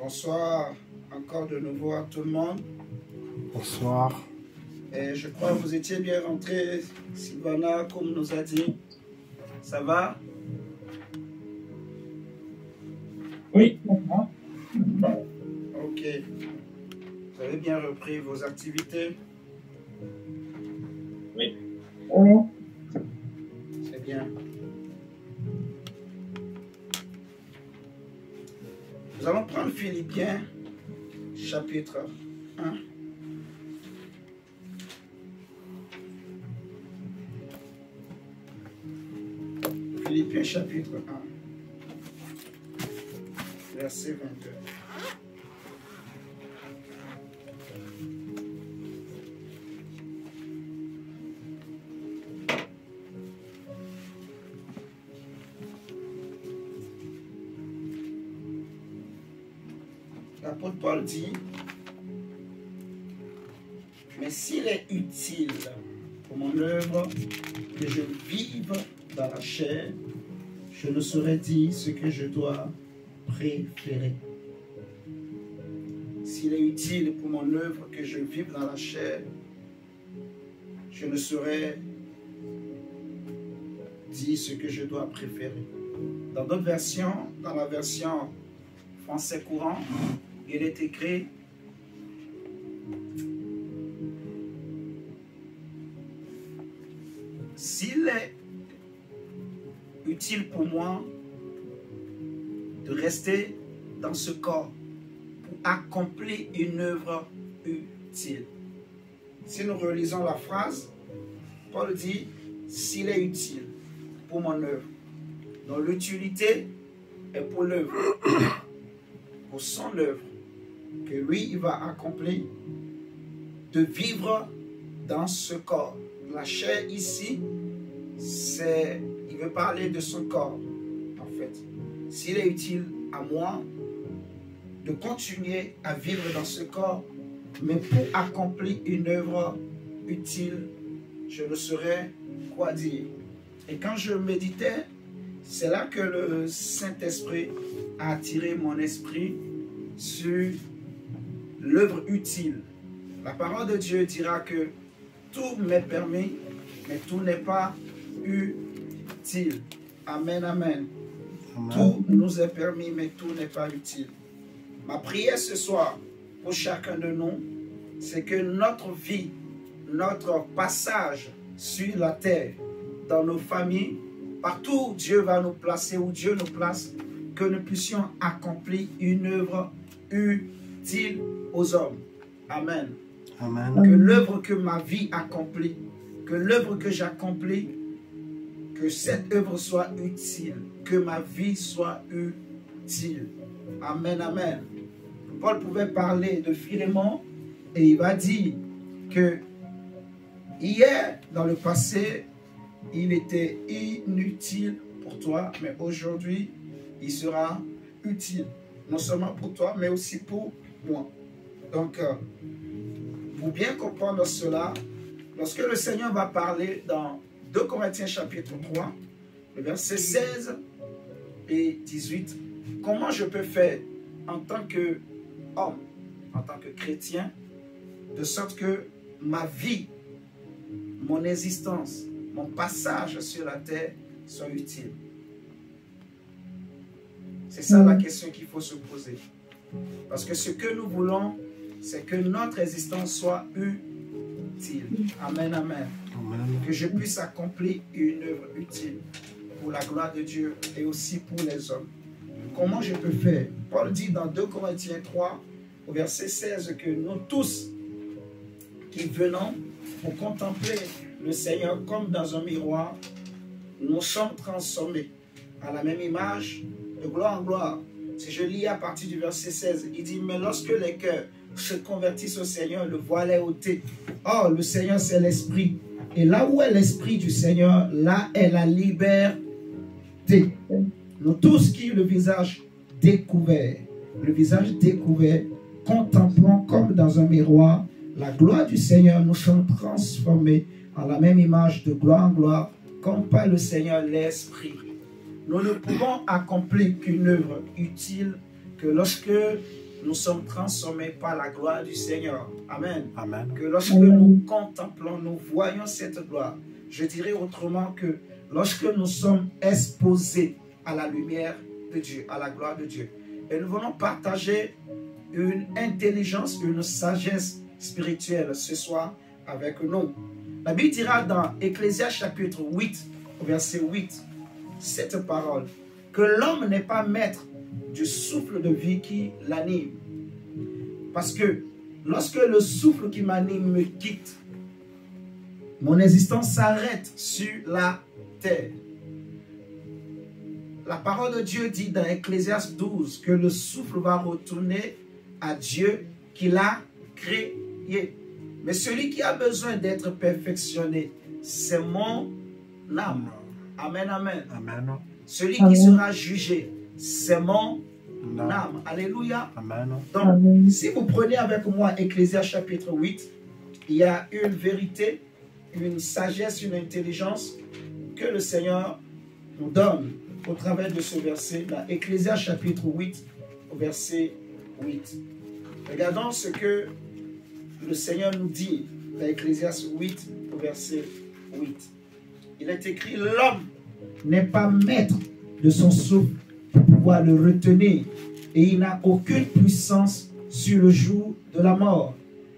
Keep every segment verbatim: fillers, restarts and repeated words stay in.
Bonsoir encore de nouveau à tout le monde. Bonsoir. Et je crois que vous étiez bien rentrés, Sylvana, comme nous a dit. Ça va? Oui, maintenant. Ok. Vous avez bien repris vos activités? Oui. Oui. C'est bien. Nous allons prendre Philippiens, chapitre un. Philippiens, chapitre un, verset vingt-deux. L'apôtre Paul dit, mais s'il est utile pour mon œuvre que je vive dans la chair, je ne saurais dire ce que je dois préférer. S'il est utile pour mon œuvre que je vive dans la chair, je ne saurais dire ce que je dois préférer. Dans d'autres versions, dans la version français courant, il est écrit s'il est utile pour moi de rester dans ce corps pour accomplir une œuvre utile. Si nous relisons la phrase, Paul dit s'il est utile pour mon œuvre. Donc l'utilité est pour l'œuvre, pour son œuvre, que lui, il va accomplir, de vivre dans ce corps. La chair ici, c'est, il veut parler de son corps, en fait. S'il est utile à moi de continuer à vivre dans ce corps, mais pour accomplir une œuvre utile, je ne saurais quoi dire. Et quand je méditais, c'est là que le Saint-Esprit a attiré mon esprit sur l'œuvre utile. La parole de Dieu dira que tout m'est permis, mais tout n'est pas utile. Amen, amen. Amen. Tout nous est permis, mais tout n'est pas utile. Ma prière ce soir pour chacun de nous, c'est que notre vie, notre passage sur la terre, dans nos familles, partout où Dieu va nous placer, où Dieu nous place, que nous puissions accomplir une œuvre utile aux hommes. Amen. Amen. Que l'œuvre que ma vie accomplit, que l'œuvre que j'accomplis, que cette œuvre soit utile, que ma vie soit utile. Amen, amen. Paul pouvait parler de Philémon et il va dire que hier, dans le passé, il était inutile pour toi, mais aujourd'hui, il sera utile. Non seulement pour toi, mais aussi pour moi. Donc, euh, pour bien comprendre cela, lorsque le Seigneur va parler dans deux Corinthiens chapitre trois, le verset seize et dix-huit, comment je peux faire en tant qu'homme, en tant que chrétien, de sorte que ma vie, mon existence, mon passage sur la terre soit utile. C'est ça la question qu'il faut se poser. Parce que ce que nous voulons, c'est que notre existence soit utile. Amen, amen. Amen. Que je puisse accomplir une œuvre utile pour la gloire de Dieu et aussi pour les hommes. Comment je peux faire? Paul dit dans deux Corinthiens trois, au verset seize, que nous tous qui venons pour contempler le Seigneur comme dans un miroir, nous sommes transformés à la même image, de gloire en gloire. Si je lis à partir du verset seize, il dit, mais lorsque les cœurs se convertissent au Seigneur, le voile est ôté. Or, le Seigneur, c'est l'Esprit. Et là où est l'Esprit du Seigneur, là est la liberté. Nous tous qui, le visage découvert, le visage découvert, contemplons comme dans un miroir la gloire du Seigneur, nous sommes transformés en la même image de gloire en gloire, comme par le Seigneur l'Esprit. Nous ne pouvons accomplir qu'une œuvre utile que lorsque nous sommes transformés par la gloire du Seigneur. Amen. Amen. Que lorsque nous contemplons, nous voyons cette gloire. Je dirais autrement que lorsque nous sommes exposés à la lumière de Dieu, à la gloire de Dieu, et nous venons partager une intelligence, une sagesse spirituelle ce soir avec nous. La Bible dira dans Ecclésias chapitre huit, verset huit, cette parole, que l'homme n'est pas maître du souffle de vie qui l'anime. Parce que lorsque le souffle qui m'anime me quitte, mon existence s'arrête sur la terre. La parole de Dieu dit dans Ecclésias douze que le souffle va retourner à Dieu qui l'a créé. Mais celui qui a besoin d'être perfectionné, c'est mon âme. Amen, amen. Amen. Celui Amen. qui sera jugé, c'est mon Amen. âme. Alléluia. Amen. Donc, Amen. si vous prenez avec moi Ecclésias chapitre huit, il y a une vérité, une sagesse, une intelligence que le Seigneur nous donne au travers de ce verset. Dans Ecclésias chapitre huit, au verset huit. Regardons ce que le Seigneur nous dit dans Ecclésias huit, au verset huit. Il est écrit, l'homme n'est pas maître de son souffle pour pouvoir le retenir, et il n'a aucune puissance sur le jour de la mort.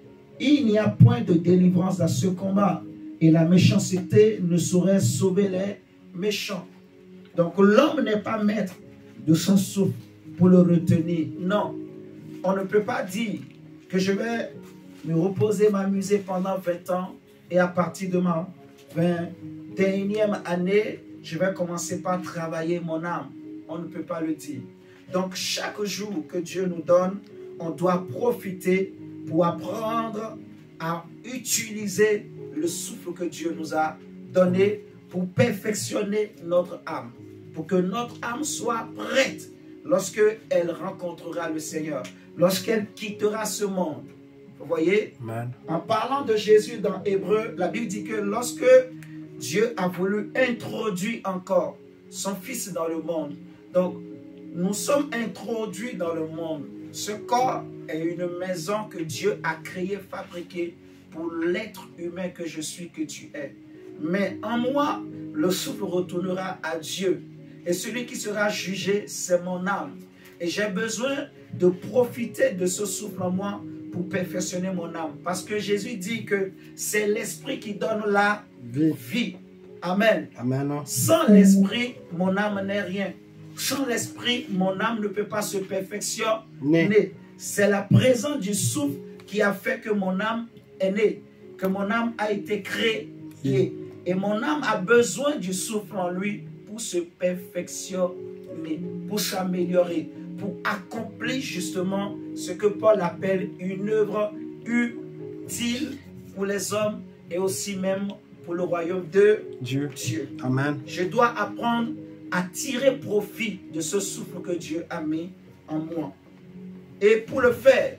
Il n'y a point de délivrance dans ce combat, et la méchanceté ne saurait sauver les méchants. Donc l'homme n'est pas maître de son souffle pour le retenir. Non, on ne peut pas dire que je vais me reposer, m'amuser pendant vingt ans, et à partir de ma vingt et unième année, je vais commencer par travailler mon âme. On ne peut pas le dire. Donc chaque jour que Dieu nous donne, on doit profiter pour apprendre à utiliser le souffle que Dieu nous a donné pour perfectionner notre âme, pour que notre âme soit prête lorsque elle rencontrera le Seigneur, lorsqu'elle quittera ce monde. Vous voyez, Amen. en parlant de Jésus dans Hébreu, la Bible dit que lorsque Dieu a voulu introduire encore son Fils dans le monde, donc nous sommes introduits dans le monde. Ce corps est une maison que Dieu a créée, fabriquée pour l'être humain que je suis, que tu es. Mais en moi, le souffle retournera à Dieu. Et celui qui sera jugé, c'est mon âme. Et j'ai besoin de profiter de ce souffle en moi pour perfectionner mon âme. Parce que Jésus dit que c'est l'esprit qui donne la Vie. vie. Amen. Amen. Sans l'esprit, mon âme n'est rien. Sans l'esprit, mon âme ne peut pas se perfectionner. C'est la présence du souffle qui a fait que mon âme est née, que mon âme a été créée. Et mon âme a besoin du souffle en lui pour se perfectionner, pour s'améliorer, pour accomplir justement ce que Paul appelle une œuvre utile pour les hommes et aussi même pour le royaume de Dieu. Dieu. Amen. Je dois apprendre à tirer profit de ce souffle que Dieu a mis en moi. Et pour le faire,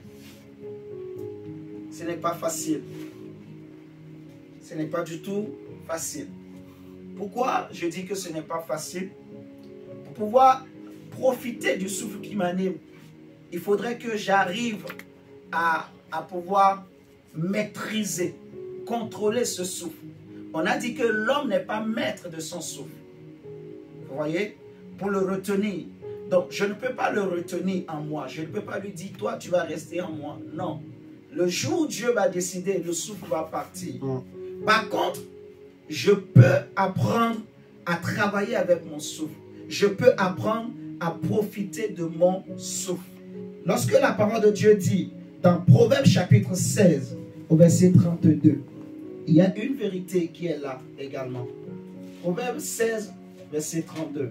ce n'est pas facile. Ce n'est pas du tout facile. Pourquoi je dis que ce n'est pas facile? Pour pouvoir profiter du souffle qui m'anime, il faudrait que j'arrive à, à pouvoir maîtriser, contrôler ce souffle. On a dit que l'homme n'est pas maître de son souffle. Vous voyez? Pour le retenir. Donc, je ne peux pas le retenir en moi. Je ne peux pas lui dire, toi, tu vas rester en moi. Non. Le jour où Dieu va décider, le souffle va partir. Mm. Par contre, je peux apprendre à travailler avec mon souffle. Je peux apprendre à profiter de mon souffle. Lorsque la parole de Dieu dit, dans Proverbe chapitre seize, au verset trente-deux, il y a une vérité qui est là également. Proverbe seize, verset trente-deux.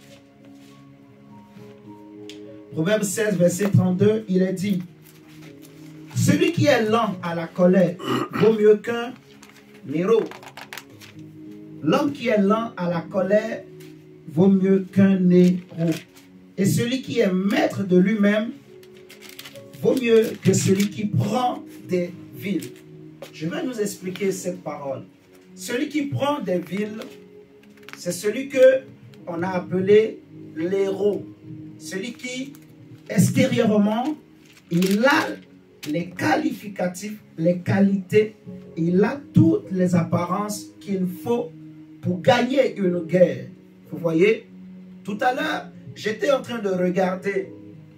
Proverbe seize, verset trente-deux, il est dit, « Celui qui est lent à la colère vaut mieux qu'un héros. L'homme qui est lent à la colère vaut mieux qu'un héros. Et celui qui est maître de lui-même vaut mieux que celui qui prend des villes. » Je vais nous expliquer cette parole. Celui qui prend des villes, c'est celui que on a appelé l'héros. Celui qui, extérieurement, Il a les qualificatifs, les qualités, il a toutes les apparences qu'il faut pour gagner une guerre. Vous voyez, tout à l'heure, j'étais en train de regarder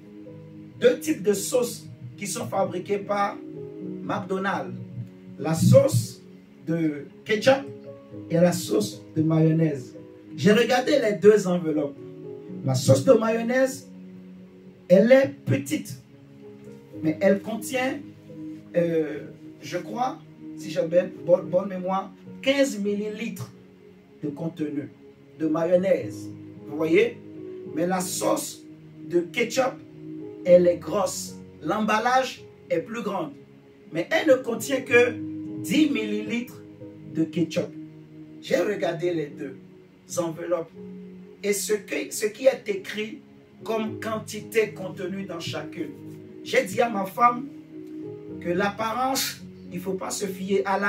deux types de sauces qui sont fabriquées par McDonald's. La sauce de ketchup et la sauce de mayonnaise. J'ai regardé les deux enveloppes. La sauce de mayonnaise, elle est petite, mais elle contient, euh, je crois, si j'ai bonne, bonne mémoire, quinze millilitres de contenu de mayonnaise. Vous voyez? Mais la sauce de ketchup, elle est grosse. L'emballage est plus grand. Mais elle ne contient que dix millilitres de ketchup. J'ai regardé les deux enveloppes. Et ce, que, ce qui est écrit comme quantité contenue dans chacune. J'ai dit à ma femme que l'apparence, il ne faut pas se fier à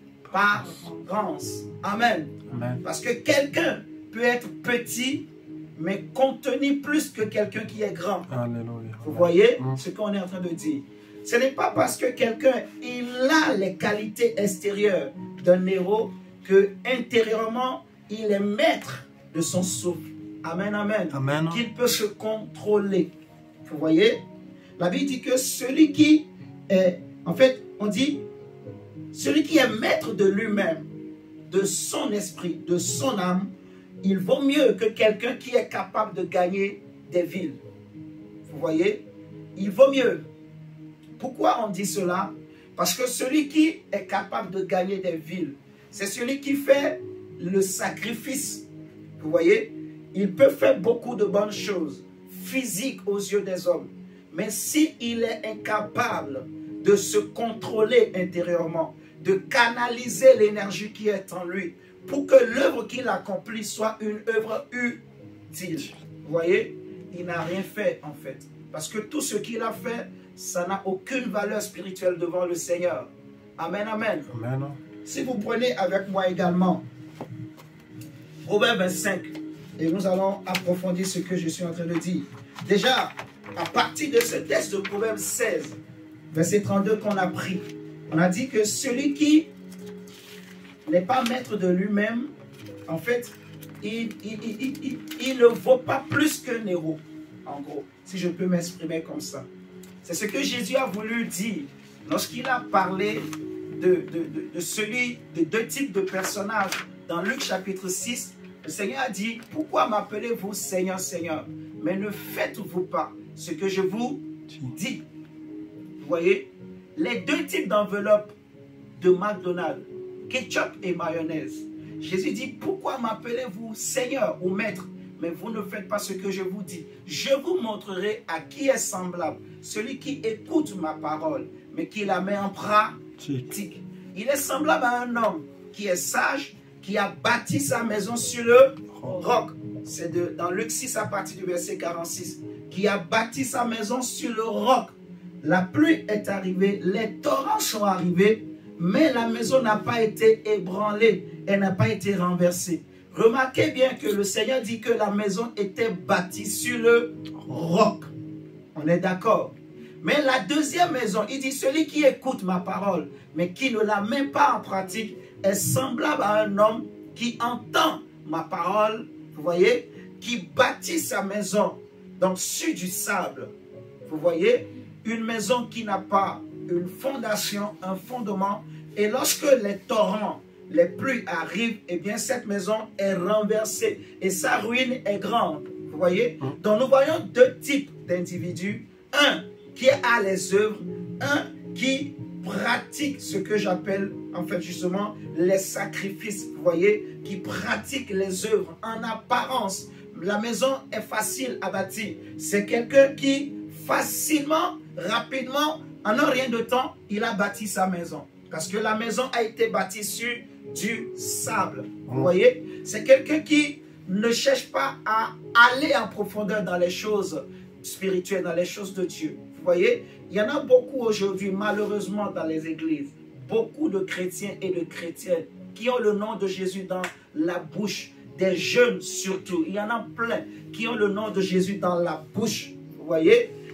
l'apparence. Amen. Amen. Parce que quelqu'un peut être petit, mais contenir plus que quelqu'un qui est grand. Alléluia. Vous voyez Mm. ce qu'on est en train de dire. Ce n'est pas parce que quelqu'un il a les qualités extérieures d'un héros que intérieurement il est maître de son souffle. Amen, amen. Amen. Qu'il peut se contrôler. Vous voyez? La Bible dit que celui qui est, en fait, on dit, celui qui est maître de lui-même, de son esprit, de son âme, il vaut mieux que quelqu'un qui est capable de gagner des villes. Vous voyez? Il vaut mieux. Pourquoi on dit cela? Parce que celui qui est capable de gagner des villes, c'est celui qui fait le sacrifice. Vous voyez? Il peut faire beaucoup de bonnes choses, physiques aux yeux des hommes. Mais s'il est incapable de se contrôler intérieurement, de canaliser l'énergie qui est en lui, pour que l'œuvre qu'il accomplit soit une œuvre utile. Vous voyez? Il n'a rien fait en fait. Parce que tout ce qu'il a fait, ça n'a aucune valeur spirituelle devant le Seigneur. Amen, amen. Amen. Si vous prenez avec moi également Proverbe vingt-cinq, et nous allons approfondir ce que je suis en train de dire. Déjà, à partir de ce texte de Proverbe seize, verset trente-deux qu'on a pris, on a dit que celui qui n'est pas maître de lui-même, en fait, il, il, il, il, il, il ne vaut pas plus qu'un héros, en gros, si je peux m'exprimer comme ça. C'est ce que Jésus a voulu dire lorsqu'il a parlé de, de, de, de celui, de deux types de personnages. Dans Luc chapitre six, le Seigneur a dit, pourquoi m'appelez-vous Seigneur, Seigneur, mais ne faites-vous pas ce que je vous dis. Vous voyez, les deux types d'enveloppes de McDonald's, ketchup et mayonnaise. Jésus dit, pourquoi m'appelez-vous Seigneur ou Maître, mais vous ne faites pas ce que je vous dis. Je vous montrerai à qui est semblable celui qui écoute ma parole, mais qui la met en pratique. Il est semblable à un homme qui est sage, qui a bâti sa maison sur le roc. C'est dans Luc six à partir du verset quarante-six. Qui a bâti sa maison sur le roc. La pluie est arrivée, les torrents sont arrivés, mais la maison n'a pas été ébranlée, elle n'a pas été renversée. Remarquez bien que le Seigneur dit que la maison était bâtie sur le roc. On est d'accord. Mais la deuxième maison, il dit, celui qui écoute ma parole, mais qui ne la met pas en pratique, est semblable à un homme qui entend ma parole, vous voyez, qui bâtit sa maison, donc sur du sable. Vous voyez, une maison qui n'a pas une fondation, un fondement, et lorsque les torrents, les pluies arrivent, eh bien cette maison est renversée et sa ruine est grande. Vous voyez? Donc nous voyons deux types d'individus. Un qui a les œuvres, un qui pratique ce que j'appelle en fait justement les sacrifices. Vous voyez? Qui pratique les œuvres en apparence. La maison est facile à bâtir. C'est quelqu'un qui facilement, rapidement, en un rien de temps, il a bâti sa maison. Parce que la maison a été bâtie sur du sable. Vous voyez? C'est quelqu'un qui ne cherche pas à aller en profondeur dans les choses spirituelles, dans les choses de Dieu. Vous voyez? Il y en a beaucoup aujourd'hui, malheureusement, dans les églises. Beaucoup de chrétiens et de chrétiennes qui ont le nom de Jésus dans la bouche. Des jeunes surtout. Il y en a plein qui ont le nom de Jésus dans la bouche. Vous voyez?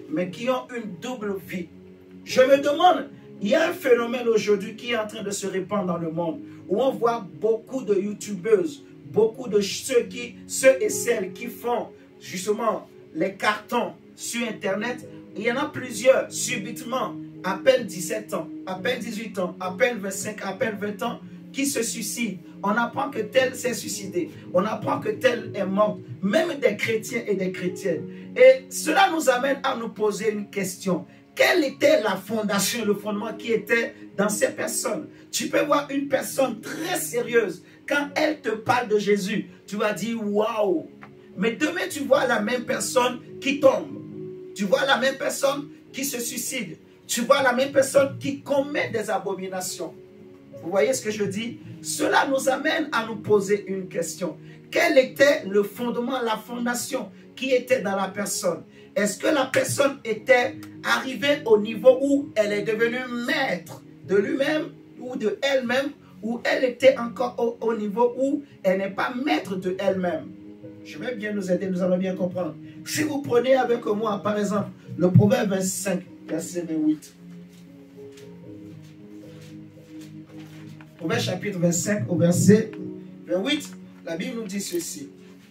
mais qui ont une double vie. Je me demande, il y a un phénomène aujourd'hui qui est en train de se répandre dans le monde, où on voit beaucoup de youtubeuses, beaucoup de ceux, qui, ceux et celles qui font justement les cartons sur Internet. Il y en a plusieurs, subitement, à peine dix-sept ans, à peine dix-huit ans, à peine vingt-cinq, à peine vingt ans, qui se suicident. On apprend que tel s'est suicidé. On apprend que tel est mort. Même des chrétiens et des chrétiennes. Et cela nous amène à nous poser une question. Quelle était la fondation, le fondement qui était dans ces personnes? Tu peux voir une personne très sérieuse. Quand elle te parle de Jésus, tu vas dire waouh. Mais demain, tu vois la même personne qui tombe. Tu vois la même personne qui se suicide. Tu vois la même personne qui commet des abominations. Vous voyez ce que je dis? Cela nous amène à nous poser une question. Quel était le fondement, la fondation qui était dans la personne? Est-ce que la personne était arrivée au niveau où elle est devenue maître de lui-même ou de elle-même, ou elle était encore au, au niveau où elle n'est pas maître de elle-même? Je vais bien nous aider, nous allons bien comprendre. Si vous prenez avec moi, par exemple, le Proverbe vingt-cinq, verset vingt-huit. Proverbe chapitre vingt-cinq, au verset vingt-huit, la Bible nous dit ceci.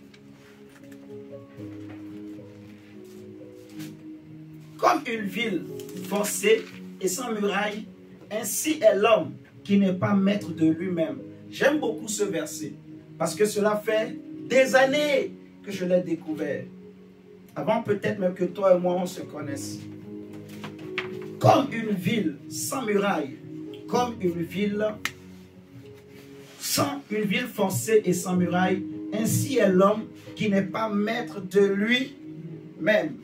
Comme une ville forcée et sans muraille, ainsi est l'homme qui n'est pas maître de lui-même. J'aime beaucoup ce verset, parce que cela fait des années que je l'ai découvert. Avant peut-être même que toi et moi on se connaisse. Comme une ville sans muraille, comme une ville sans une ville forcée et sans muraille, ainsi est l'homme qui n'est pas maître de lui-même.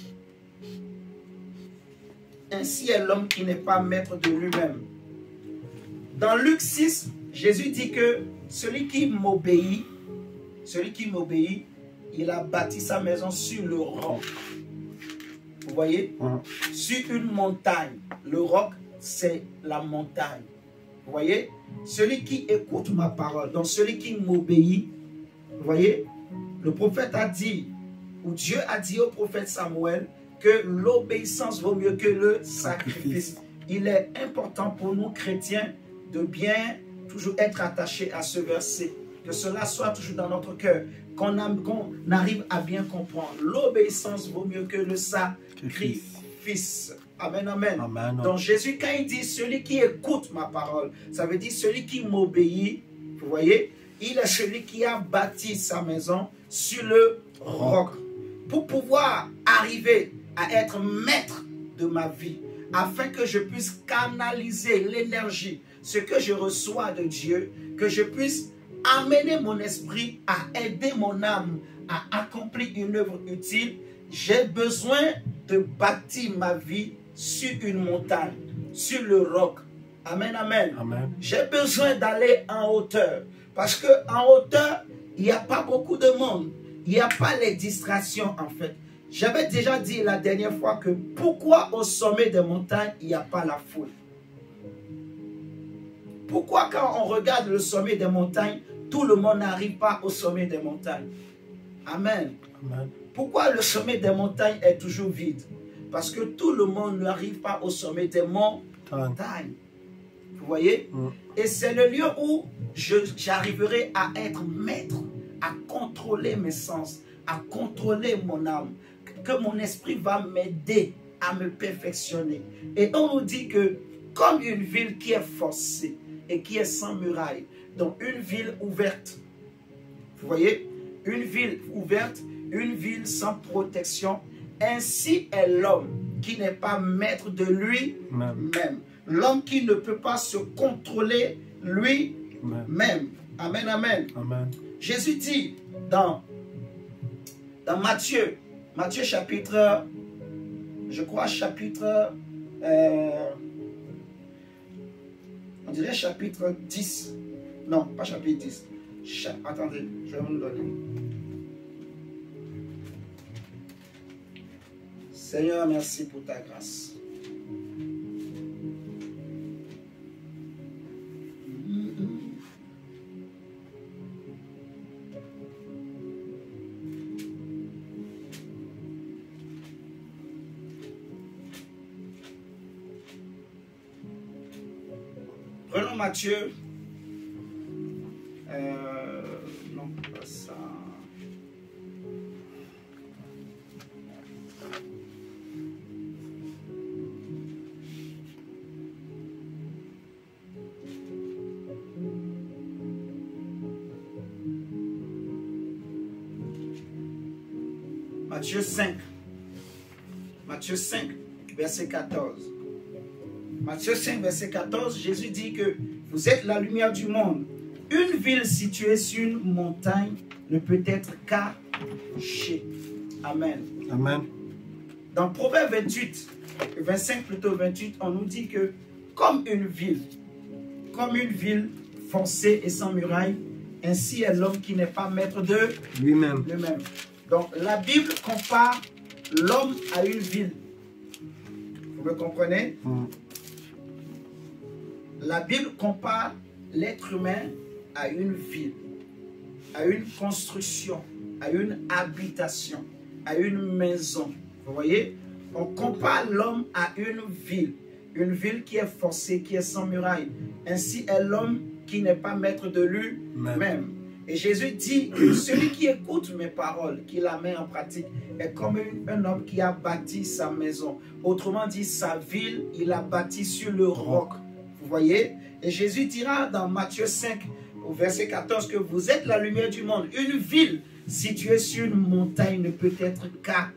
Ainsi est l'homme qui n'est pas maître de lui-même. Dans Luc six, Jésus dit que celui qui m'obéit, celui qui m'obéit, il a bâti sa maison sur le roc. Vous voyez? Mmh. Sur une montagne. Le roc, c'est la montagne. Vous voyez? Celui qui écoute ma parole, donc celui qui m'obéit, vous voyez? Le prophète a dit, ou Dieu a dit au prophète Samuel, que l'obéissance vaut mieux que le sacrifice. Il est important pour nous chrétiens de bien toujours être attachés à ce verset. Que cela soit toujours dans notre cœur. Qu'on qu'on arrive à bien comprendre. L'obéissance vaut mieux que le sacrifice. Amen, amen, amen. Donc Jésus, quand il dit celui qui écoute ma parole, ça veut dire celui qui m'obéit. Vous voyez, il est celui qui a bâti sa maison sur le roc. Pour pouvoir arriver à être maître de ma vie, afin que je puisse canaliser l'énergie, ce que je reçois de Dieu, que je puisse amener mon esprit à aider mon âme à accomplir une œuvre utile, j'ai besoin de bâtir ma vie sur une montagne, sur le roc. Amen, amen. Amen. J'ai besoin d'aller en hauteur, parce qu'en hauteur, il n'y a pas beaucoup de monde. Il n'y a pas les distractions en fait. J'avais déjà dit la dernière fois que pourquoi au sommet des montagnes, il n'y a pas la foule? Pourquoi quand on regarde le sommet des montagnes, tout le monde n'arrive pas au sommet des montagnes? Amen. Amen. Pourquoi le sommet des montagnes est toujours vide? Parce que tout le monde n'arrive pas au sommet des montagnes. Vous voyez? Mm. Et c'est le lieu où j'arriverai à être maître, à contrôler mes sens, à contrôler mon âme, que mon esprit va m'aider à me perfectionner. Et on nous dit que comme une ville qui est forcée et qui est sans muraille, donc une ville ouverte, vous voyez, une ville ouverte, une ville sans protection, ainsi est l'homme qui n'est pas maître de lui-même. L'homme qui ne peut pas se contrôler lui-même. Amen, amen. Amen. Jésus dit dans, dans Matthieu, Matthieu chapitre, je crois chapitre, euh, on dirait chapitre dix. Non, pas chapitre dix. Cha Attendez, je vais vous le donner. Seigneur, merci pour ta grâce. dans Matthieu, euh, non, pas ça. Matthieu cinq. Matthieu cinq, verset quatorze. Matthieu cinq, verset quatorze, Jésus dit que vous êtes la lumière du monde. Une ville située sur une montagne ne peut être cachée. Amen. Amen. Dans Proverbe vingt-huit, vingt-cinq plutôt vingt-huit, on nous dit que comme une ville, comme une ville foncée et sans muraille, ainsi est l'homme qui n'est pas maître de Lui-même. lui-même. Donc la Bible compare l'homme à une ville. Vous me comprenez? Mm. La Bible compare l'être humain à une ville, à une construction, à une habitation, à une maison. Vous voyez? On compare l'homme à une ville, une ville qui est forcée, qui est sans muraille. Ainsi est l'homme qui n'est pas maître de lui-même. Et Jésus dit que celui qui écoute mes paroles, qui la met en pratique, est comme un, un homme qui a bâti sa maison. Autrement dit, sa ville, il a bâti sur le roc. Vous voyez? Et Jésus dira dans Matthieu cinq, au verset quatorze, que vous êtes la lumière du monde. Une ville située sur une montagne ne peut être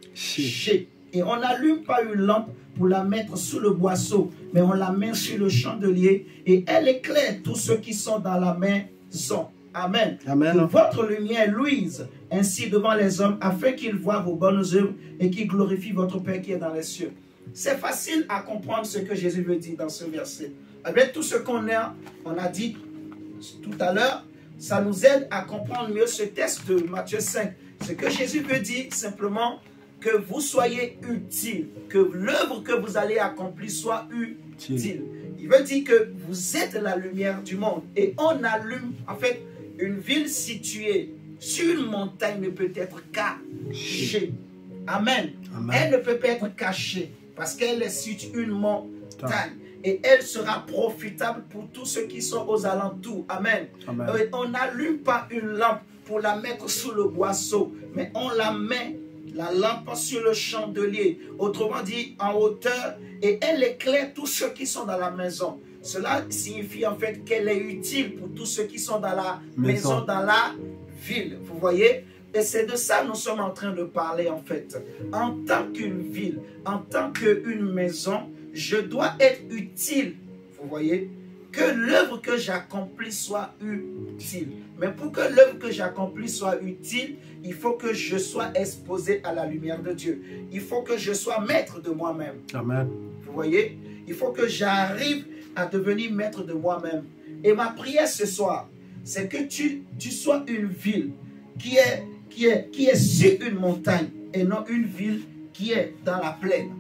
cachée. Et on n'allume pas une lampe pour la mettre sous le boisseau, mais on la met sur le chandelier et elle éclaire tous ceux qui sont dans la maison. Amen. Amen. Que votre lumière luise ainsi devant les hommes afin qu'ils voient vos bonnes œuvres et qu'ils glorifient votre Père qui est dans les cieux. C'est facile à comprendre ce que Jésus veut dire dans ce verset. Avec tout ce qu'on a, on a dit tout à l'heure, ça nous aide à comprendre mieux ce texte de Matthieu cinq. Ce que Jésus veut dire simplement, que vous soyez utile, que l'œuvre que vous allez accomplir soit utile. Il veut dire que vous êtes la lumière du monde et on allume, en fait, une ville située sur une montagne ne peut être cachée. Amen. Amen. Elle ne peut pas être cachée parce qu'elle est sur une montagne. Et elle sera profitable pour tous ceux qui sont aux alentours. Amen. Amen. On n'allume pas une lampe pour la mettre sous le boisseau, mais on la met, la lampe, sur le chandelier. Autrement dit, en hauteur, et elle éclaire tous ceux qui sont dans la maison. Cela signifie en fait qu'elle est utile pour tous ceux qui sont dans la maison, maison dans la ville. Vous voyez? Et c'est de ça que nous sommes en train de parler en fait. En tant qu'une ville, en tant qu'une maison, je dois être utile. Vous voyez? Que l'œuvre que j'accomplis soit utile. Mais pour que l'œuvre que j'accomplis soit utile, il faut que je sois exposé à la lumière de Dieu. Il faut que je sois maître de moi-même. Amen. Vous voyez? Il faut que j'arrive à devenir maître de moi-même. Et ma prière ce soir, c'est que tu, tu sois une ville qui est, qui, est, qui est sur une montagne et non une ville qui est dans la plaine.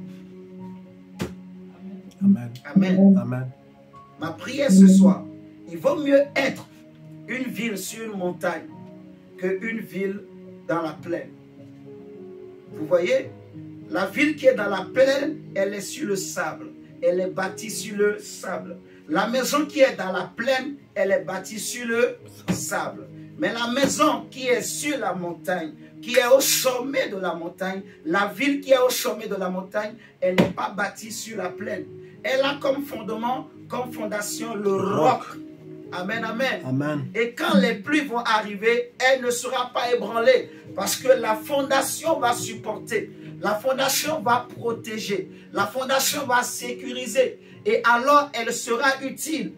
Amen. Amen. Amen. Ma prière ce soir, il vaut mieux être une ville sur une montagne qu'une ville dans la plaine. Vous voyez? La ville qui est dans la plaine, elle est sur le sable. Elle est bâtie sur le sable. La maison qui est dans la plaine, elle est bâtie sur le sable. Mais la maison qui est sur la montagne, qui est au sommet de la montagne, la ville qui est au sommet de la montagne, elle n'est pas bâtie sur la plaine. Elle a comme fondement, comme fondation, le roc. Amen, amen. Amen. Et quand les pluies vont arriver, elle ne sera pas ébranlée. Parce que la fondation va supporter. La fondation va protéger. La fondation va sécuriser. Et alors, elle sera utile.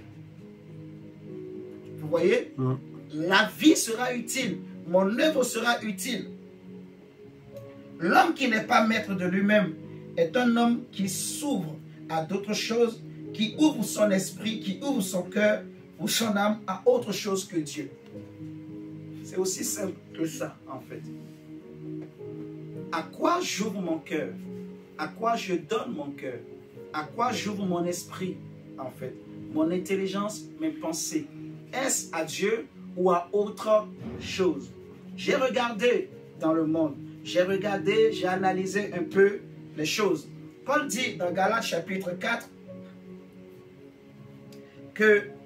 Vous voyez? Mm. La vie sera utile. Mon œuvre sera utile. L'homme qui n'est pas maître de lui-même est un homme qui s'ouvre à d'autres choses, qui ouvre son esprit, qui ouvre son cœur ou son âme à autre chose que Dieu. C'est aussi simple que ça, en fait. À quoi j'ouvre mon cœur? À quoi je donne mon cœur? À quoi j'ouvre mon esprit, en fait? Mon intelligence, mes pensées. Est-ce à Dieu ou à autre chose? J'ai regardé dans le monde. J'ai regardé, j'ai analysé un peu les choses. Paul dit dans Galates chapitre quatre que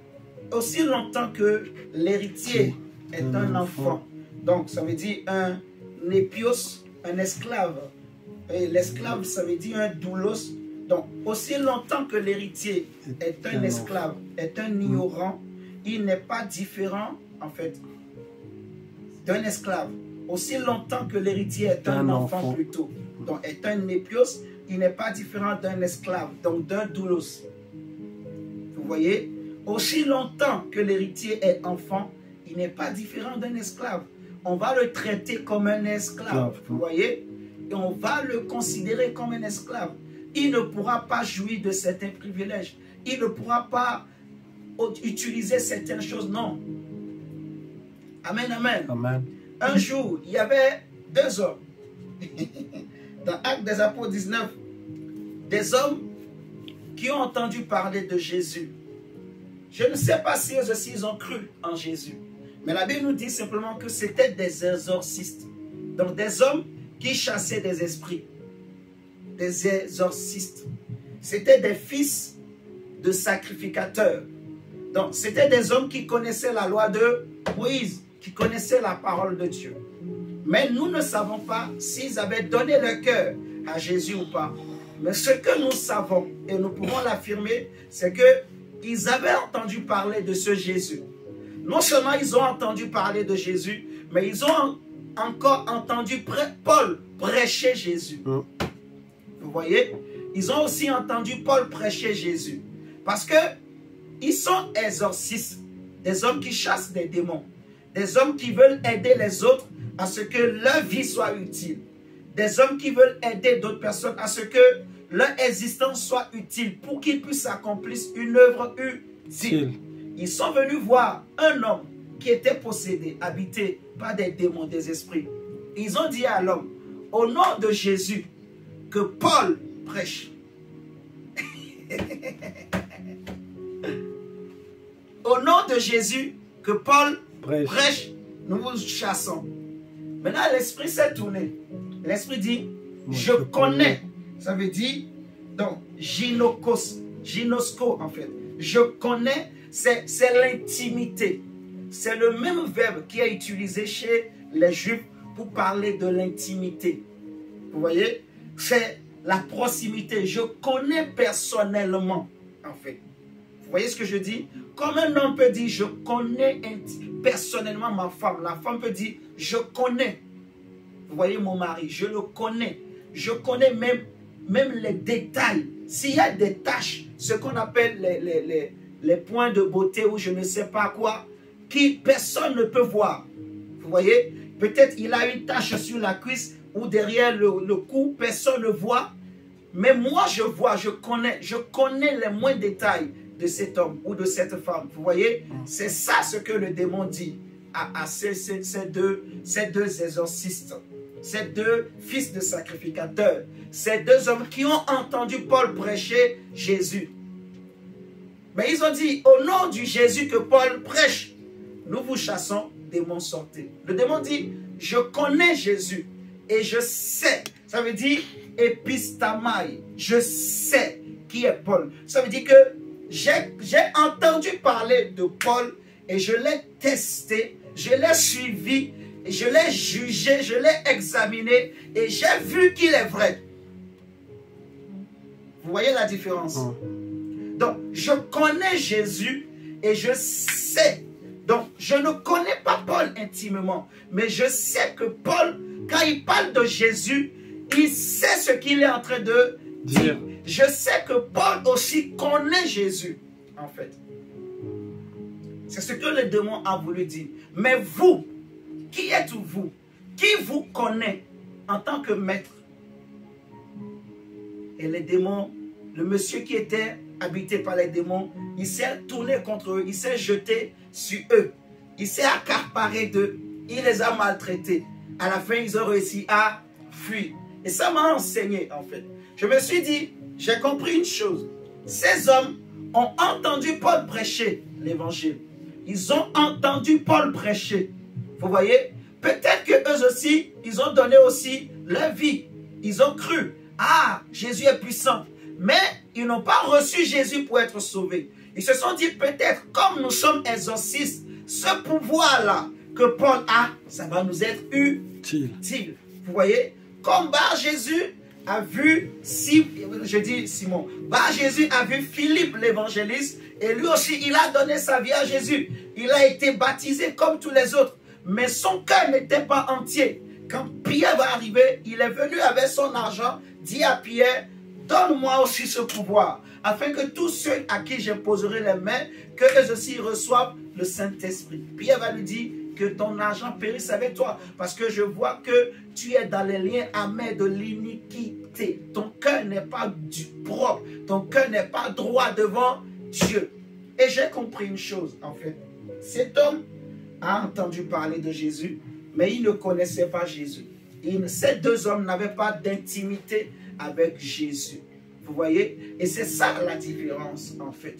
aussi longtemps que l'héritier est un, un enfant. enfant. Donc, ça veut dire un népios, un esclave. Et l'esclave, ça veut dire un doulos. Donc, aussi longtemps que l'héritier est un esclave, est un ignorant, il n'est pas différent, en fait, d'un esclave. Aussi longtemps que l'héritier est un, un enfant, enfant plutôt, donc est un népios, il n'est pas différent d'un esclave, donc d'un doulos. Vous voyez? Aussi longtemps que l'héritier est enfant, il n'est pas différent d'un esclave. On va le traiter comme un esclave, vous voyez? Et on va le considérer comme un esclave. Il ne pourra pas jouir de certains privilèges. Il ne pourra pas utiliser certaines choses, non. Amen, amen. Amen. Un jour, il y avait deux hommes. Dans Actes des Apôtres dix-neuf, des hommes qui ont entendu parler de Jésus. Je ne sais pas si eux aussi ils ont cru en Jésus. Mais la Bible nous dit simplement que c'était des exorcistes. Donc des hommes qui chassaient des esprits. Des exorcistes. C'était des fils de sacrificateurs. Donc c'était des hommes qui connaissaient la loi de Moïse, qui connaissaient la parole de Dieu. Mais nous ne savons pas s'ils avaient donné leur cœur à Jésus ou pas. Mais ce que nous savons, et nous pouvons l'affirmer, c'est qu'ils avaient entendu parler de ce Jésus. Non seulement ils ont entendu parler de Jésus, mais ils ont encore entendu Paul prêcher Jésus. Mm. Vous voyez? Ils ont aussi entendu Paul prêcher Jésus. Parce que ils sont exorcistes, des hommes qui chassent des démons, des hommes qui veulent aider les autres à ce que leur vie soit utile, des hommes qui veulent aider d'autres personnes à ce que leur existence soit utile pour qu'ils puissent accomplir une œuvre utile. Ils sont venus voir un homme qui était possédé, habité par des démons, des esprits. Ils ont dit à l'homme, au nom de Jésus, que Paul prêche. Au nom de Jésus, que Paul prêche, prêche nous vous chassons. Maintenant, l'esprit s'est tourné. L'esprit dit, moi, je, je connais. connais. Ça veut dire, donc, gynokos, gynosko en fait. Je connais, c'est l'intimité. C'est le même verbe qui est utilisé chez les Juifs pour parler de l'intimité. Vous voyez? C'est la proximité. Je connais personnellement, en fait. Vous voyez ce que je dis? Comme un homme peut dire, je connais personnellement ma femme. La femme peut dire, je connais. Vous voyez mon mari, je le connais. Je connais même, même les détails. S'il y a des tâches, ce qu'on appelle les, les, les, les points de beauté ou je ne sais pas quoi, qui personne ne peut voir. Vous voyez? Peut-être il a une tache sur la cuisse ou derrière le, le cou, personne ne voit. Mais moi, je vois, je connais, je connais les moindres détails de cet homme ou de cette femme. Vous voyez? C'est ça ce que le démon dit à, à ces, ces, ces, deux, ces deux exorcistes, ces deux fils de sacrificateurs, ces deux hommes qui ont entendu Paul prêcher Jésus. Mais ils ont dit, au nom du Jésus que Paul prêche, nous vous chassons, démons sortez. Le démon dit, je connais Jésus et je sais. Ça veut dire épistamai. Je sais qui est Paul. Ça veut dire que j'ai entendu parler de Paul et je l'ai testé, je l'ai suivi, je l'ai jugé, je l'ai examiné et j'ai vu qu'il est vrai. Vous voyez la différence? Donc, je connais Jésus et je sais. Donc, je ne connais pas Paul intimement, mais je sais que Paul, quand il parle de Jésus, il sait ce qu'il est en train de dire. Je sais que Paul aussi connaît Jésus, en fait. C'est ce que le démon a voulu dire. Mais vous, qui êtes-vous? Qui vous connaît en tant que maître? Et les démons, le monsieur qui était habité par les démons, il s'est tourné contre eux, il s'est jeté sur eux, il s'est accaparé d'eux, il les a maltraités. À la fin, ils ont réussi à fuir. Et ça m'a enseigné, en fait. Je me suis dit, j'ai compris une chose. Ces hommes ont entendu Paul prêcher l'évangile. Ils ont entendu Paul prêcher. Vous voyez? Peut-être qu'eux aussi, ils ont donné aussi leur vie. Ils ont cru. Ah, Jésus est puissant. Mais ils n'ont pas reçu Jésus pour être sauvés. Ils se sont dit peut-être, comme nous sommes exorcistes, ce pouvoir-là que Paul a, ça va nous être utile. Vous voyez, comme Bar Jésus a vu, si, je dis Simon, Bar Jésus a vu Philippe l'évangéliste, et lui aussi, il a donné sa vie à Jésus. Il a été baptisé comme tous les autres, mais son cœur n'était pas entier. Quand Pierre va arriver, il est venu avec son argent, dit à Pierre, donne-moi aussi ce pouvoir, afin que tous ceux à qui j'imposerai les mains, que eux aussi reçoivent le Saint-Esprit. Pierre va lui dire que ton argent périsse avec toi, parce que je vois que tu es dans les liens amers de l'iniquité. Ton cœur n'est pas du propre, ton cœur n'est pas droit devant Dieu. Et j'ai compris une chose, en fait. Cet homme a entendu parler de Jésus, mais il ne connaissait pas Jésus. Il, ces deux hommes n'avaient pas d'intimité avec Jésus. Vous voyez? Et c'est ça la différence, en fait.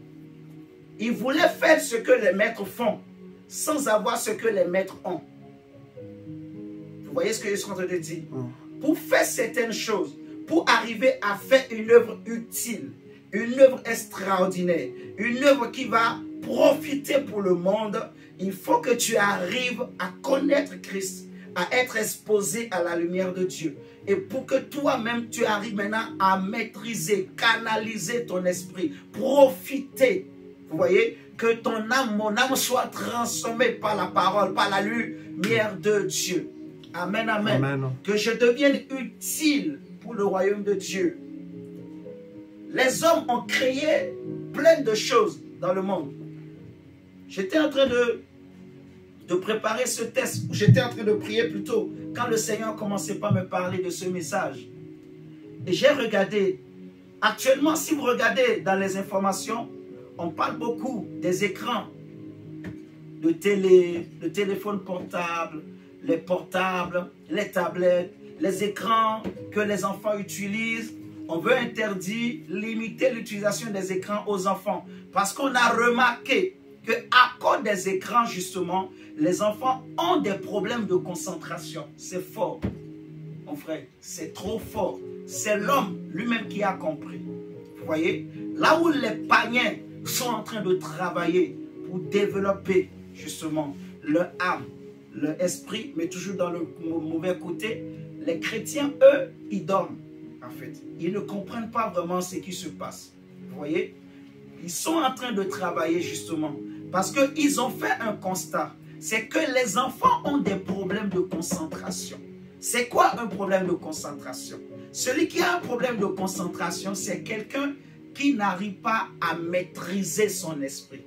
Ils voulaient faire ce que les maîtres font, sans avoir ce que les maîtres ont. Vous voyez ce que je suis en train de dire? Pour faire certaines choses, pour arriver à faire une œuvre utile, une œuvre extraordinaire, une œuvre qui va profiter pour le monde, il faut que tu arrives à connaître Christ, à être exposé à la lumière de Dieu. Et pour que toi-même, tu arrives maintenant à maîtriser, canaliser ton esprit, profiter. Vous voyez, que ton âme, mon âme soit transformée par la parole, par la lumière de Dieu. Amen, amen. Amen. Que je devienne utile pour le royaume de Dieu. Les hommes ont créé plein de choses dans le monde. J'étais en train de, de préparer ce test. J'étais en train de prier plutôt quand le Seigneur commençait pas à me parler de ce message. Et j'ai regardé. Actuellement, si vous regardez dans les informations, on parle beaucoup des écrans, de télé, de téléphones portables, les portables, les tablettes, les écrans que les enfants utilisent. On veut interdire, limiter l'utilisation des écrans aux enfants. Parce qu'on a remarqué qu'à cause des écrans, justement, les enfants ont des problèmes de concentration. C'est fort, mon frère. C'est trop fort. C'est l'homme lui-même qui a compris. Vous voyez? Là où les païens sont en train de travailler pour développer, justement, leur âme, leur esprit, mais toujours dans le mauvais côté, les chrétiens, eux, ils dorment. En fait, ils ne comprennent pas vraiment ce qui se passe. Vous voyez? Ils sont en train de travailler justement parce qu'ils ont fait un constat. C'est que les enfants ont des problèmes de concentration. C'est quoi un problème de concentration? Celui qui a un problème de concentration, c'est quelqu'un qui n'arrive pas à maîtriser son esprit.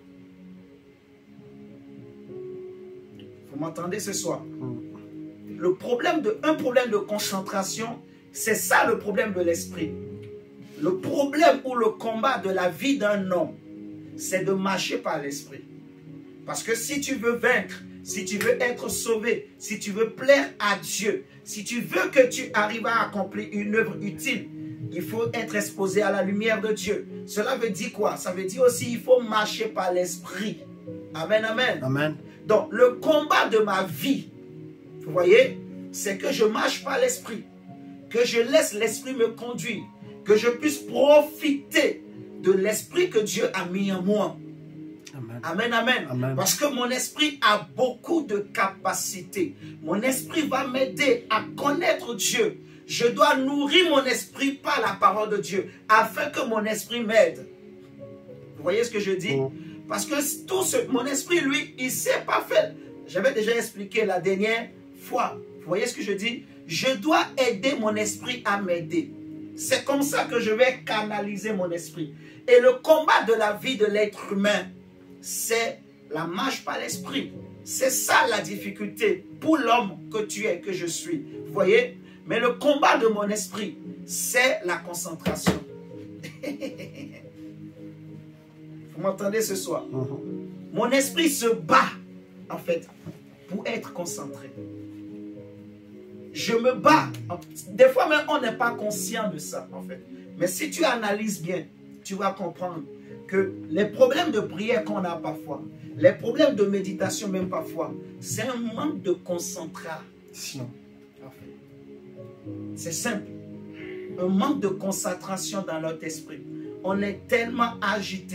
Vous m'entendez ce soir? Le problème de, un problème de concentration, c'est ça le problème de l'esprit. Le problème ou le combat de la vie d'un homme, c'est de marcher par l'esprit. Parce que si tu veux vaincre, si tu veux être sauvé, si tu veux plaire à Dieu, si tu veux que tu arrives à accomplir une œuvre utile, il faut être exposé à la lumière de Dieu. Cela veut dire quoi? Ça veut dire aussi qu'il faut marcher par l'esprit. Amen, amen. Amen. Donc, le combat de ma vie, vous voyez, c'est que je marche par l'esprit. Que je laisse l'esprit me conduire, que je puisse profiter de l'esprit que Dieu a mis en moi. Amen. Amen, amen. Amen. Parce que mon esprit a beaucoup de capacités. Mon esprit va m'aider à connaître Dieu. Je dois nourrir mon esprit par la parole de Dieu, afin que mon esprit m'aide. Vous voyez ce que je dis? Oh. Parce que tout ce, mon esprit, lui, il ne sait pas faire. J'avais déjà expliqué la dernière fois. Vous voyez ce que je dis? Je dois aider mon esprit à m'aider. C'est comme ça que je vais canaliser mon esprit. Et le combat de la vie de l'être humain, c'est la marche par l'esprit. C'est ça la difficulté pour l'homme que tu es, que je suis. Vous voyez? Mais le combat de mon esprit, c'est la concentration. Vous m'entendez ce soir? Mm-hmm. Mon esprit se bat, en fait, pour être concentré. Je me bats. Des fois même, on n'est pas conscient de ça, en fait. Mais si tu analyses bien, tu vas comprendre que les problèmes de prière qu'on a parfois, les problèmes de méditation même parfois, c'est un manque de concentration. En fait. C'est simple. Un manque de concentration dans notre esprit. On est tellement agité,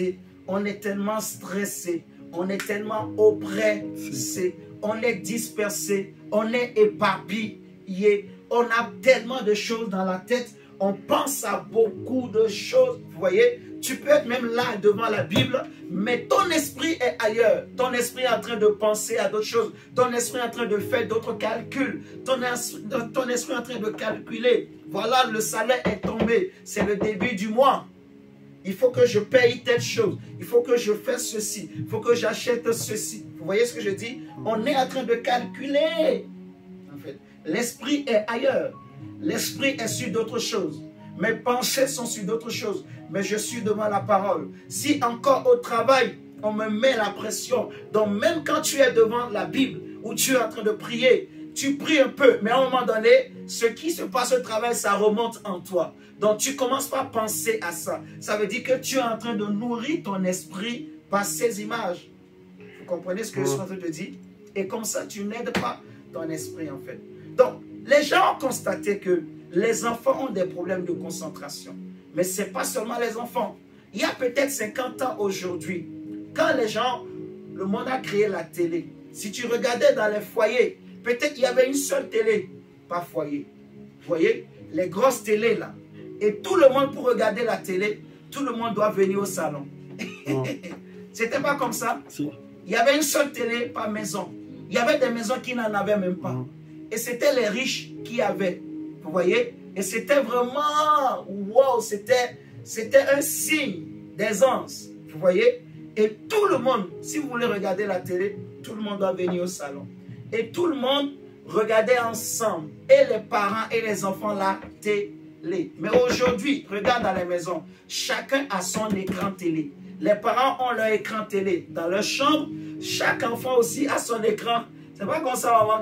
on est tellement stressé, on est tellement oppressé, on est dispersé, on est éparpillé, on a tellement de choses dans la tête, on pense à beaucoup de choses, vous voyez. Tu peux être même là devant la Bible, mais ton esprit est ailleurs. Ton esprit est en train de penser à d'autres choses. Ton esprit est en train de faire d'autres calculs. Ton, ton esprit est en train de calculer. Voilà, le salaire est tombé. C'est le début du mois. Il faut que je paye telle chose. Il faut que je fasse ceci. Il faut que j'achète ceci. Vous voyez ce que je dis? On est en train de calculer. En fait, l'esprit est ailleurs. L'esprit est sur d'autres choses. Mes pensées sont sur d'autres choses. Mais je suis devant la parole. Si encore au travail, on me met la pression. Donc même quand tu es devant la Bible, où tu es en train de prier, tu pries un peu. Mais à un moment donné, ce qui se passe au travail, ça remonte en toi. Donc tu commences pas à penser à ça. Ça veut dire que tu es en train de nourrir ton esprit par ces images. Vous comprenez ce que je suis en train de dire? Et comme ça, tu n'aides pas ton esprit en fait. Donc, les gens ont constaté que les enfants ont des problèmes de concentration. Mais ce n'est pas seulement les enfants. Il y a peut-être cinquante ans aujourd'hui, quand les gens, le monde a créé la télé. Si tu regardais dans les foyers, peut-être il y avait une seule télé, pas foyer. Vous voyez, les grosses télés là. Et tout le monde, pour regarder la télé, tout le monde doit venir au salon. Oh. C'était pas comme ça. Si. Il y avait une seule télé par maison. Il y avait des maisons qui n'en avaient même pas. Oh. Et c'était les riches qui avaient. Vous voyez? Et c'était vraiment, wow, c'était un signe d'aisance. Vous voyez? Et tout le monde, si vous voulez regarder la télé, tout le monde doit venir au salon. Et tout le monde regardait ensemble. Et les parents et les enfants la télé. Mais aujourd'hui, regarde dans les maisons, chacun a son écran télé. Les parents ont leur écran télé dans leur chambre. Chaque enfant aussi a son écran. C'est pas comme ça, maman.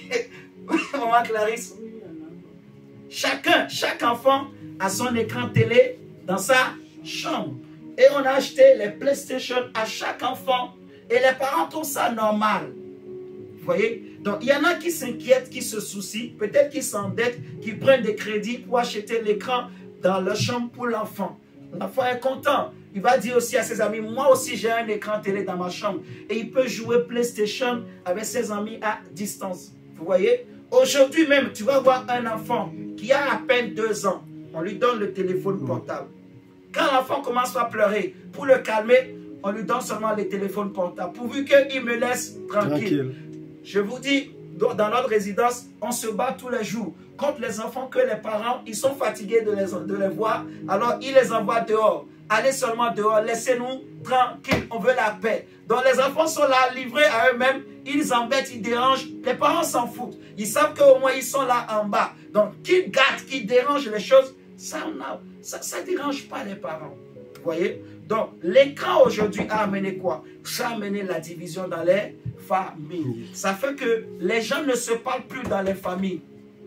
Maman Clarisse. Chacun, chaque enfant a son écran télé dans sa chambre. Et on a acheté les PlayStation à chaque enfant. Et les parents trouvent ça normal. Vous voyez? Donc, il y en a qui s'inquiètent, qui se soucient, peut-être qui s'endettent, qui prennent des crédits pour acheter l'écran dans leur chambre pour l'enfant. L'enfant est content. Il va dire aussi à ses amis, moi aussi j'ai un écran télé dans ma chambre. Et il peut jouer PlayStation avec ses amis à distance. Vous voyez? Aujourd'hui même, tu vas voir un enfant qui a à peine deux ans. On lui donne le téléphone portable. Quand l'enfant commence à pleurer, pour le calmer, on lui donne seulement les téléphones portables. Pourvu qu'il me laisse tranquille. tranquille. Je vous dis, dans notre résidence, on se bat tous les jours contre les enfants que les parents, ils sont fatigués de les, de les voir. Alors, ils les envoient dehors. Allez seulement dehors, laissez-nous tranquilles, on veut la paix. Donc les enfants sont là, livrés à eux-mêmes, ils embêtent, ils dérangent. Les parents s'en foutent. Ils savent qu'au moins ils sont là en bas. Donc qu'ils gâtent, qu'ils dérangent les choses, ça ne ça, ça dérange pas les parents. Vous voyez? Donc l'écran aujourd'hui a amené quoi? Ça a amené la division dans les familles. Ça fait que les gens ne se parlent plus dans les familles.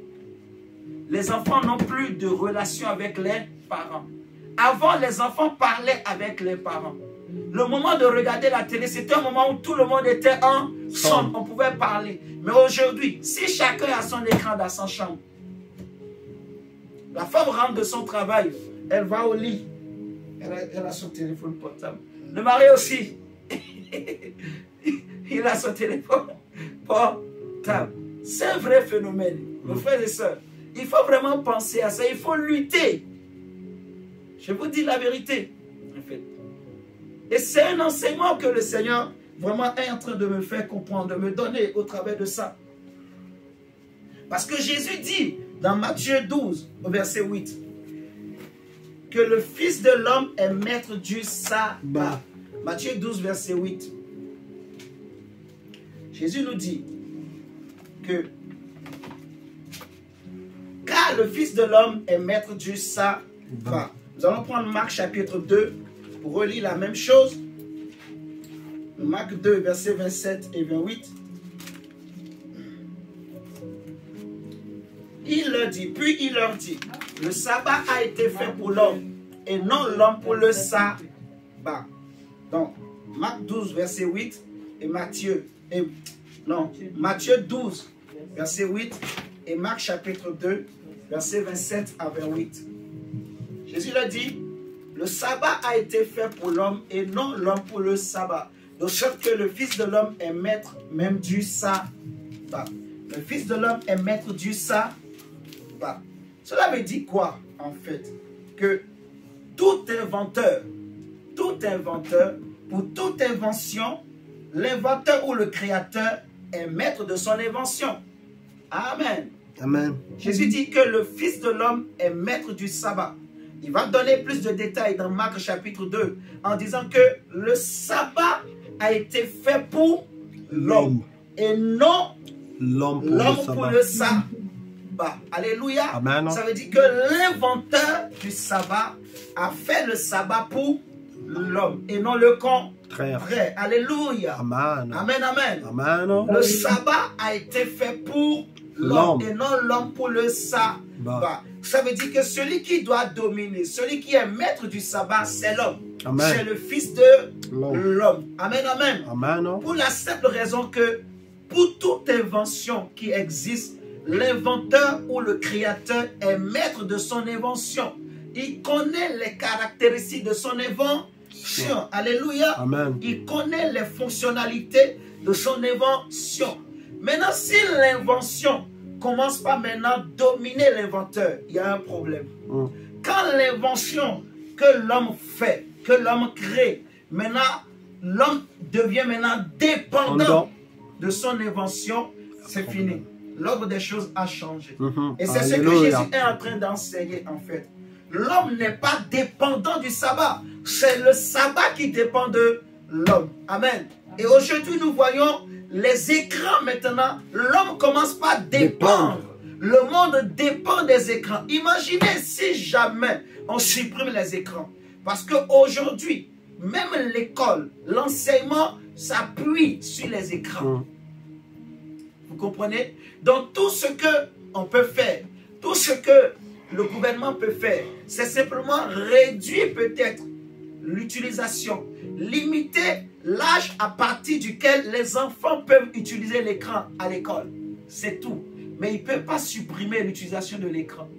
Les enfants n'ont plus de relation avec les parents. Avant, les enfants parlaient avec les parents. Le moment de regarder la télé, c'était un moment où tout le monde était ensemble. On pouvait parler. Mais aujourd'hui, si chacun a son écran dans sa chambre, la femme rentre de son travail, elle va au lit. Elle a, elle a son téléphone portable. Le mari aussi. Il a son téléphone portable. C'est un vrai phénomène, mes frères et sœurs. Il faut vraiment penser à ça. Il faut lutter. Je vous dis la vérité, en fait. Et c'est un enseignement que le Seigneur vraiment est en train de me faire comprendre, de me donner au travers de ça. Parce que Jésus dit dans Matthieu douze, au verset huit, que le Fils de l'homme est maître du sabbat. Matthieu douze, verset huit. Jésus nous dit que car le Fils de l'homme est maître du sabbat. Nous allons prendre Marc chapitre deux pour relire la même chose. Marc deux, versets vingt-sept et vingt-huit. Il leur dit, puis il leur dit, le sabbat a été fait pour l'homme et non l'homme pour le sabbat. Donc, Marc douze, verset huit et Matthieu, et, non, Matthieu douze, verset huit et Marc chapitre deux, verset vingt-sept à vingt-huit. Jésus leur dit, Le sabbat a été fait pour l'homme et non l'homme pour le sabbat. De sorte que le Fils de l'homme est maître même du sabbat. Le Fils de l'homme est maître du sabbat. Cela veut dire quoi en fait? Que tout inventeur, tout inventeur, pour toute invention, l'inventeur ou le créateur est maître de son invention. Amen. Amen. Jésus dit que le Fils de l'homme est maître du sabbat. Il va donner plus de détails dans Marc chapitre deux en disant que le sabbat a été fait pour l'homme et non l'homme pour, l'homme le pour sabbat. le sabbat. Alléluia. Amen. Ça veut dire que l'inventeur du sabbat a fait le sabbat pour l'homme et non le contraire. Alléluia. Amen. Amen, amen. Amen. Le sabbat a été fait pour l'homme et non l'homme pour le sabbat. Bah. Ça veut dire que celui qui doit dominer, celui qui est maître du sabbat, c'est l'homme. C'est le Fils de l'homme. Amen, amen. Amen. Pour la simple raison que pour toute invention qui existe, l'inventeur ou le créateur est maître de son invention. Il connaît les caractéristiques de son invention. Alléluia. Amen. Il connaît les fonctionnalités de son invention. Maintenant, si l'invention commence pas maintenant à dominer l'inventeur, il y a un problème. Mm. Quand l'invention que l'homme fait, que l'homme crée, maintenant, l'homme devient maintenant dépendant de son invention, c'est fini. L'ordre des choses a changé. Mm-hmm. Et c'est ce que Jésus est en train d'enseigner en fait. L'homme n'est pas dépendant du sabbat. C'est le sabbat qui dépend de l'homme. Amen. Et aujourd'hui, nous voyons les écrans maintenant. L'homme commence pas à dépendre. Le monde dépend des écrans. Imaginez si jamais on supprime les écrans. Parce qu'aujourd'hui, même l'école, l'enseignement s'appuie sur les écrans. Vous comprenez? Donc tout ce qu'on peut faire, tout ce que le gouvernement peut faire, c'est simplement réduire peut-être l'utilisation, limiter l'âge à partir duquel les enfants peuvent utiliser l'écran à l'école. C'est tout. Mais il ne peut pas supprimer l'utilisation de l'écran.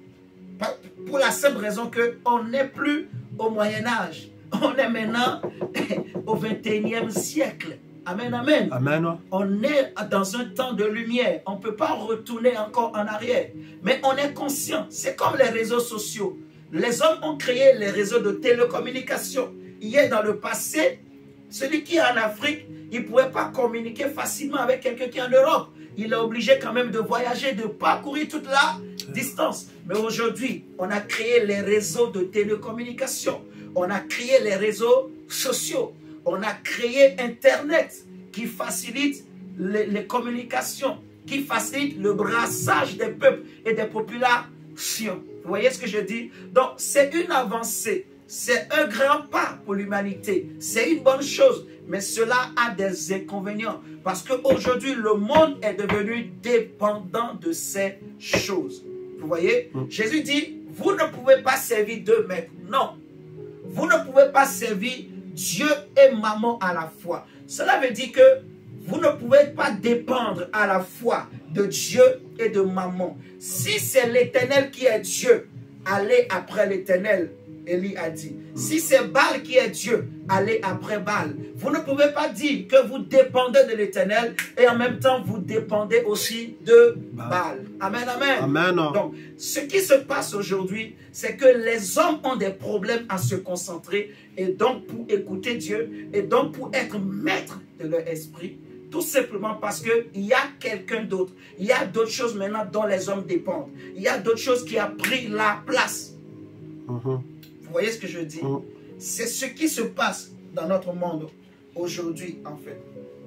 Pour la simple raison qu'on n'est plus au Moyen-Âge. On est maintenant au vingt et unième siècle. Amen, amen. Amen. On est dans un temps de lumière. On ne peut pas retourner encore en arrière. Mais on est conscient. C'est comme les réseaux sociaux. Les hommes ont créé les réseaux de télécommunication. Hier, dans le passé, celui qui est en Afrique, il ne pouvait pas communiquer facilement avec quelqu'un qui est en Europe. Il est obligé quand même de voyager, de parcourir toute la distance. Mais aujourd'hui, on a créé les réseaux de télécommunication. On a créé les réseaux sociaux. On a créé Internet qui facilite les, les communications, qui facilite le brassage des peuples et des populations. Vous voyez ce que je dis? Donc, c'est une avancée. C'est un grand pas pour l'humanité. C'est une bonne chose. Mais cela a des inconvénients. Parce qu'aujourd'hui, le monde est devenu dépendant de ces choses. Vous voyez? Mm. Jésus dit, vous ne pouvez pas servir deux maîtres. Non. Vous ne pouvez pas servir Dieu et maman à la fois. Cela veut dire que vous ne pouvez pas dépendre à la fois de Dieu et de maman. Si c'est l'Éternel qui est Dieu, allez après l'Éternel. Élie a dit, si c'est Baal qui est Dieu, allez après Baal. Vous ne pouvez pas dire que vous dépendez de l'Éternel et en même temps vous dépendez aussi de Baal. Amen, amen. Amen. Donc, ce qui se passe aujourd'hui, c'est que les hommes ont des problèmes à se concentrer et donc pour écouter Dieu et donc pour être maître de leur esprit, tout simplement parce qu'il y a quelqu'un d'autre. Il y a d'autres choses maintenant dont les hommes dépendent. Il y a d'autres choses qui ont pris la place. Uh-huh. Vous voyez ce que je dis? Mm. C'est ce qui se passe dans notre monde aujourd'hui, en fait.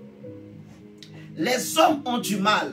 Les hommes ont du mal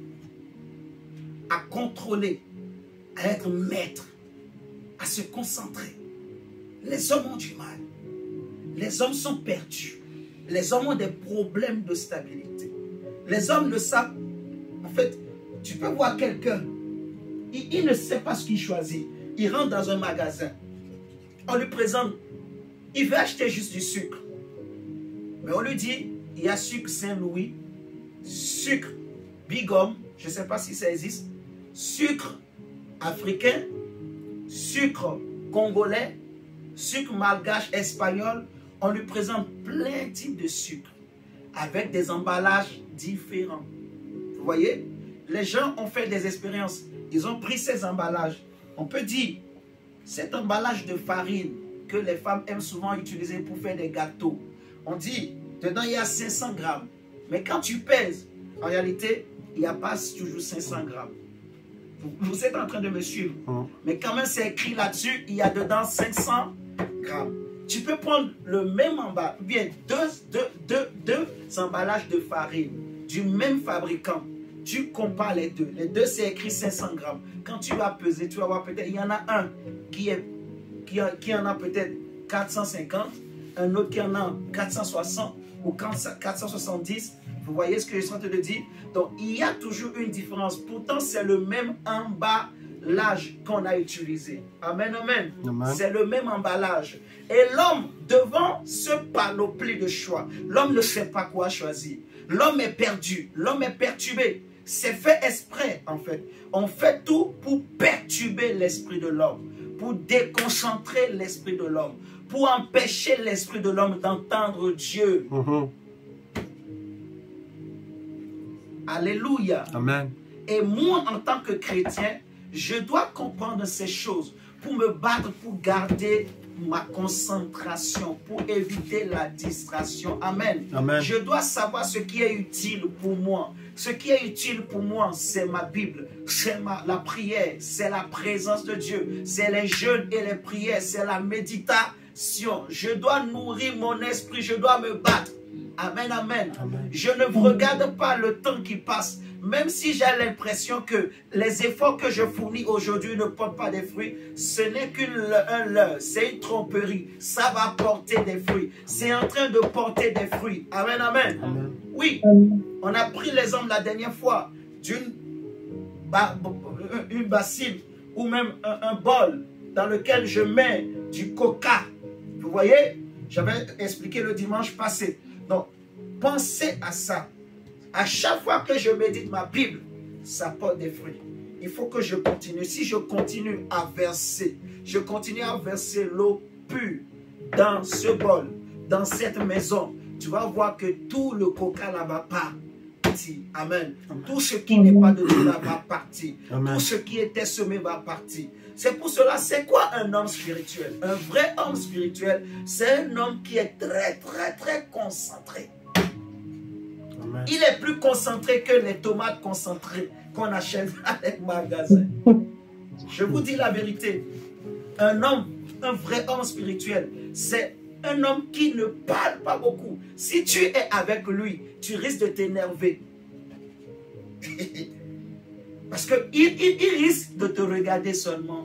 à contrôler, à être maîtres, à se concentrer. Les hommes ont du mal. Les hommes sont perdus. Les hommes ont des problèmes de stabilité. Les hommes ne savent... En fait, tu peux voir quelqu'un, il, il ne sait pas ce qu'il choisit. Il rentre dans un magasin. On lui présente, il veut acheter juste du sucre. Mais on lui dit, il y a sucre Saint-Louis, sucre Bigom, je ne sais pas si ça existe, sucre africain, sucre congolais, sucre malgache, espagnol, on lui présente plein de types de sucre avec des emballages différents. Vous voyez? Les gens ont fait des expériences. Ils ont pris ces emballages. On peut dire, cet emballage de farine que les femmes aiment souvent utiliser pour faire des gâteaux. On dit, dedans il y a cinq cents grammes. Mais quand tu pèses, en réalité, il n'y a pas toujours cinq cents grammes. Vous, vous êtes en train de me suivre. Mmh. Mais quand même, c'est écrit là-dessus, il y a dedans cinq cents grammes. Tu peux prendre le même emballage, ou bien deux, deux, deux, deux emballages de farine du même fabricant. Tu compares les deux. Les deux, c'est écrit cinq cents grammes. Quand tu vas peser, tu vas voir peut-être, il y en a un qui, est, qui, a, qui en a peut-être quatre cent cinquante, un autre qui en a quatre cent soixante ou quatre cent soixante-dix. Vous voyez ce que je suis en train de dire? Donc, il y a toujours une différence. Pourtant, c'est le même emballage qu'on a utilisé. Amen, amen. amen. C'est le même emballage. Et l'homme, devant ce panoplie de choix, l'homme ne sait pas quoi choisir. L'homme est perdu. L'homme est perturbé. C'est fait exprès, en fait. On fait tout pour perturber l'esprit de l'homme, pour déconcentrer l'esprit de l'homme, pour empêcher l'esprit de l'homme d'entendre Dieu. Mm-hmm. Alléluia. Amen. Et moi, en tant que chrétien, je dois comprendre ces choses pour me battre, pour garder ma concentration, pour éviter la distraction. Amen. Amen. Je dois savoir ce qui est utile pour moi. Ce qui est utile pour moi, c'est ma Bible, c'est la prière, c'est la présence de Dieu, c'est les jeûnes et les prières, c'est la méditation. Je dois nourrir mon esprit, je dois me battre. Amen, amen, amen. Je ne regarde pas le temps qui passe. Même si j'ai l'impression que les efforts que je fournis aujourd'hui ne portent pas des fruits, ce n'est qu'un leurre, c'est une tromperie. Ça va porter des fruits. C'est en train de porter des fruits. Amen, amen. Amen. Oui, on a pris l'exemple la dernière fois d'une ba une bassine ou même un, un bol dans lequel je mets du coca. Vous voyez, j'avais expliqué le dimanche passé. Donc, pensez à ça. À chaque fois que je médite ma Bible, ça porte des fruits. Il faut que je continue. Si je continue à verser, je continue à verser l'eau pure dans ce bol, dans cette maison, tu vas voir que tout le coca là va partir. Amen. Amen. Tout ce qui n'est pas de Dieu là va partir. Amen. Tout ce qui était semé va partir. C'est pour cela, c'est quoi un homme spirituel? Un vrai homme spirituel, c'est un homme qui est très, très, très concentré. Amen. Il est plus concentré que les tomates concentrées qu'on achète dans les magasins. Je vous dis la vérité. Un homme, un vrai homme spirituel, c'est un homme qui ne parle pas beaucoup. Si tu es avec lui, tu risques de t'énerver. Parce qu'il il, il risque de te regarder seulement.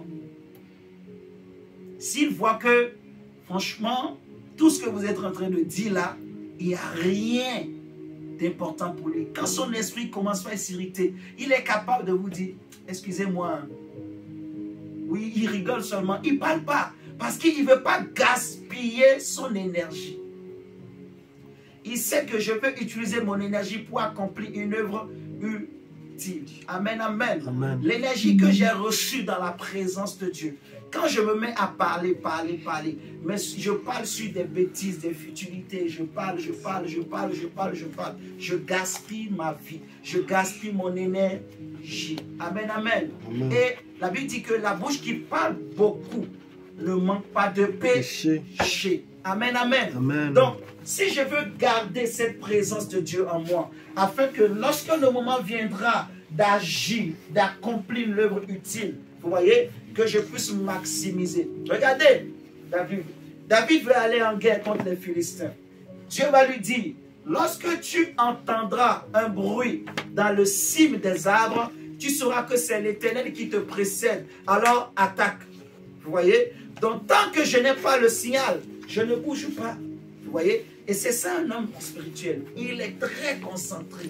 S'il voit que, franchement, tout ce que vous êtes en train de dire là, il n'y a rien d'important pour lui. Quand son esprit commence à s'irriter, il est capable de vous dire, excusez-moi, oui, il rigole seulement, il ne parle pas, parce qu'il ne veut pas gaspiller son énergie. Il sait que je veux utiliser mon énergie pour accomplir une œuvre utile. Amen, amen. Amen. L'énergie que j'ai reçue dans la présence de Dieu. Quand je me mets à parler, parler, parler, mais je parle sur des bêtises, des futilités, je parle, je parle, je parle, je parle, je parle, je gaspille ma vie, je gaspille mon énergie. Amen, amen. Amen. Et la Bible dit que la bouche qui parle beaucoup ne manque pas de péché. péché. Amen, amen, amen. Donc, si je veux garder cette présence de Dieu en moi, afin que lorsque le moment viendra d'agir, d'accomplir l'œuvre utile, vous voyez, que je puisse maximiser. Regardez, David. David veut aller en guerre contre les Philistins. Dieu va lui dire, lorsque tu entendras un bruit dans le cime des arbres, tu sauras que c'est l'Éternel qui te précède. Alors attaque. Vous voyez? Donc tant que je n'ai pas le signal, je ne bouge pas. Vous voyez? Et c'est ça un homme spirituel. Il est très concentré.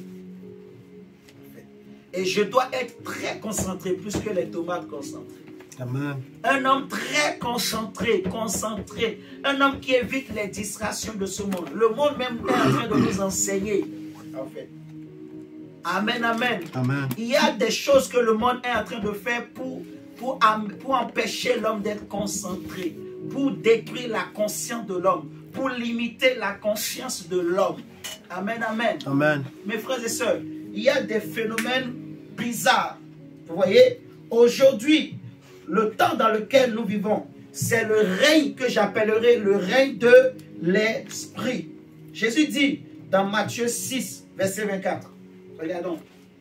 Et je dois être très concentré, plus que les tomates concentrées. Amen. Un homme très concentré, concentré. Un homme qui évite les distractions de ce monde. Le monde même est en train de nous enseigner, en fait. Amen, amen. Amen. Il y a des choses que le monde est en train de faire pour, pour, pour empêcher l'homme d'être concentré, pour détruire la conscience de l'homme, pour limiter la conscience de l'homme. Amen, amen. Amen. Mes frères et sœurs, il y a des phénomènes bizarres. Vous voyez, aujourd'hui, le temps dans lequel nous vivons, c'est le règne que j'appellerai le règne de l'esprit. Jésus dit dans Matthieu six, verset vingt-quatre. Regardons.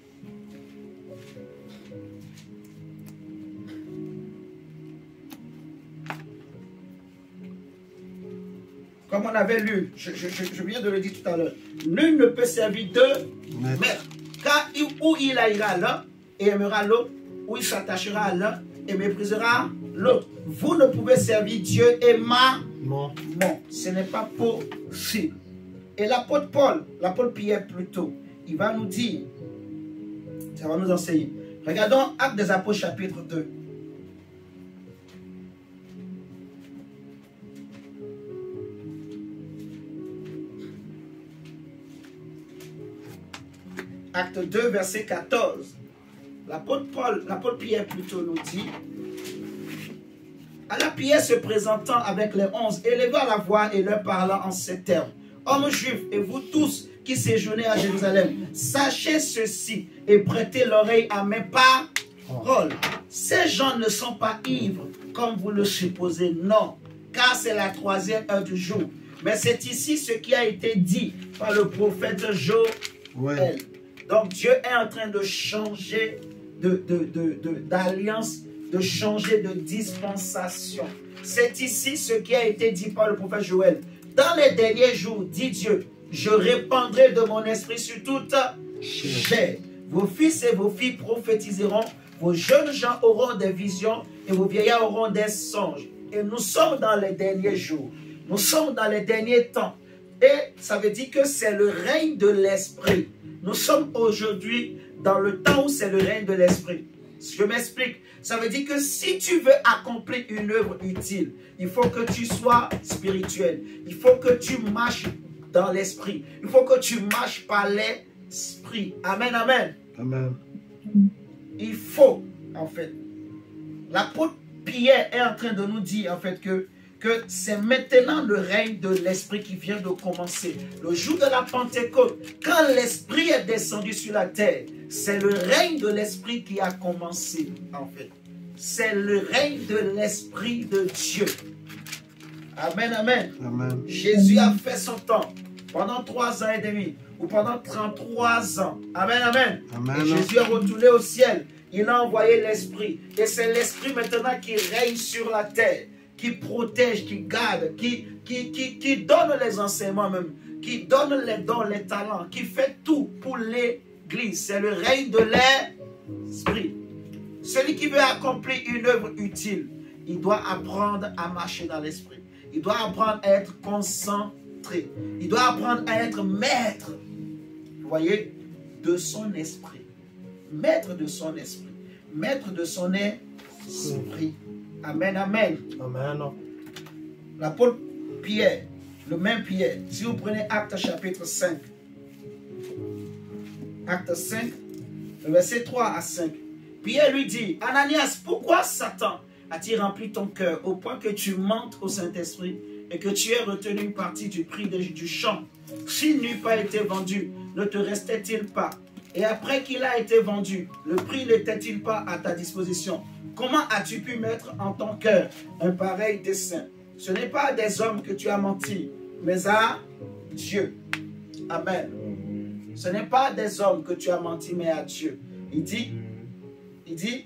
Comme on avait lu, je, je, je viens de le dire tout à l'heure, nul ne peut servir deux maîtres. Car où il ira l'un et aimera l'autre, ou il s'attachera à l'un et méprisera l'autre. Vous ne pouvez servir Dieu et mammon. Non, ce n'est pas possible. Et l'apôtre Paul, l'apôtre Pierre plutôt, il va nous dire, ça va nous enseigner. Regardons Actes des Apôtres chapitre deux. Acte deux, verset quatorze. L'apôtre Paul, l'apôtre Pierre plutôt nous dit, alors Pierre se présentant avec les onze, éleva la voix et leur parla en ces termes. Hommes juifs et vous tous qui séjournez à Jérusalem, sachez ceci et prêtez l'oreille à mes paroles. Ces gens ne sont pas ivres comme vous le supposez, non, car c'est la troisième heure du jour. Mais c'est ici ce qui a été dit par le prophète Joël. Ouais. Donc Dieu est en train de changer de, de, de, de, d'alliance, de changer de dispensation. C'est ici ce qui a été dit par le prophète Joël. Dans les derniers jours, dit Dieu, je répandrai de mon esprit sur toute chair. Vos fils et vos filles prophétiseront, vos jeunes gens auront des visions et vos vieillards auront des songes. Et nous sommes dans les derniers jours. Nous sommes dans les derniers temps. Et ça veut dire que c'est le règne de l'esprit. Nous sommes aujourd'hui dans le temps où c'est le règne de l'esprit. Je m'explique. Ça veut dire que si tu veux accomplir une œuvre utile, il faut que tu sois spirituel. Il faut que tu marches dans l'esprit. Il faut que tu marches par l'esprit. Amen, amen. Amen. Il faut, en fait. L'apôtre Pierre est en train de nous dire, en fait, que que c'est maintenant le règne de l'esprit qui vient de commencer. Le jour de la Pentecôte, quand l'esprit est descendu sur la terre, c'est le règne de l'esprit qui a commencé, en fait. C'est le règne de l'esprit de Dieu. Amen, amen. Amen. Jésus a fait son temps pendant trois ans et demi, ou pendant trente-trois ans. Amen, amen. Amen. Et Jésus est retourné au ciel. Il a envoyé l'esprit. Et c'est l'esprit maintenant qui règne sur la terre, qui protège, qui garde, qui, qui, qui, qui donne les enseignements même, qui donne les dons, les talents, qui fait tout pour l'Église. C'est le règne de l'esprit. Celui qui veut accomplir une œuvre utile, il doit apprendre à marcher dans l'esprit. Il doit apprendre à être concentré. Il doit apprendre à être maître, vous voyez, de son esprit. Maître de son esprit. Maître de son esprit. Amen, amen. Amen. L'apôtre Pierre, le même Pierre, si vous prenez Acte chapitre cinq, Acte cinq, verset trois à cinq, Pierre lui dit, Ananias, pourquoi Satan a-t-il rempli ton cœur au point que tu mentes au Saint-Esprit et que tu aies retenu une partie du prix de, du champ? S'il n'eût pas été vendu, ne te restait-il pas? Et après qu'il a été vendu, le prix n'était-il pas à ta disposition? Comment as-tu pu mettre en ton cœur un pareil dessein? Ce n'est pas à des hommes que tu as menti, mais à Dieu. Amen. Ce n'est pas à des hommes que tu as menti, mais à Dieu. Il dit, il dit,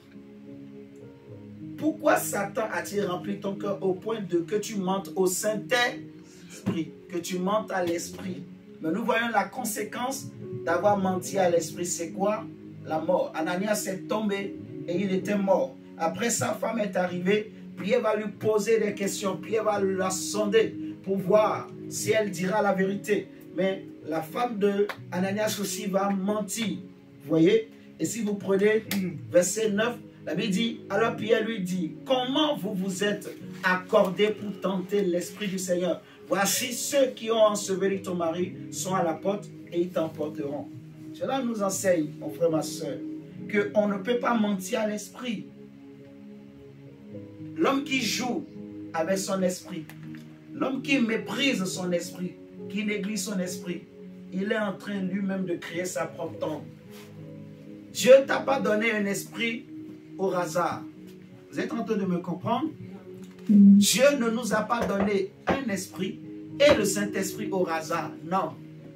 pourquoi Satan a-t-il rempli ton cœur au point de que tu mentes au Saint-Esprit, que tu mentes à l'Esprit? Mais nous voyons la conséquence d'avoir menti à l'Esprit. C'est quoi? La mort. Ananias est tombé et il était mort. Après, sa femme est arrivée. Pierre va lui poser des questions. Pierre va la sonder pour voir si elle dira la vérité. Mais la femme de Ananias aussi va mentir. Vous voyez? Et si vous prenez verset neuf, la Bible dit, alors Pierre lui dit, comment vous vous êtes accordé pour tenter l'Esprit du Seigneur? Voici ceux qui ont enseveli ton mari sont à la porte et ils t'emporteront. Cela nous enseigne, mon frère, ma soeur, qu'on ne peut pas mentir à l'esprit. L'homme qui joue avec son esprit. L'homme qui méprise son esprit, qui néglige son esprit, il est en train lui-même de créer sa propre tombe. Dieu ne t'a pas donné un esprit au hasard. Vous êtes en train de me comprendre? Dieu ne nous a pas donné un esprit et le Saint-Esprit au hasard. Non.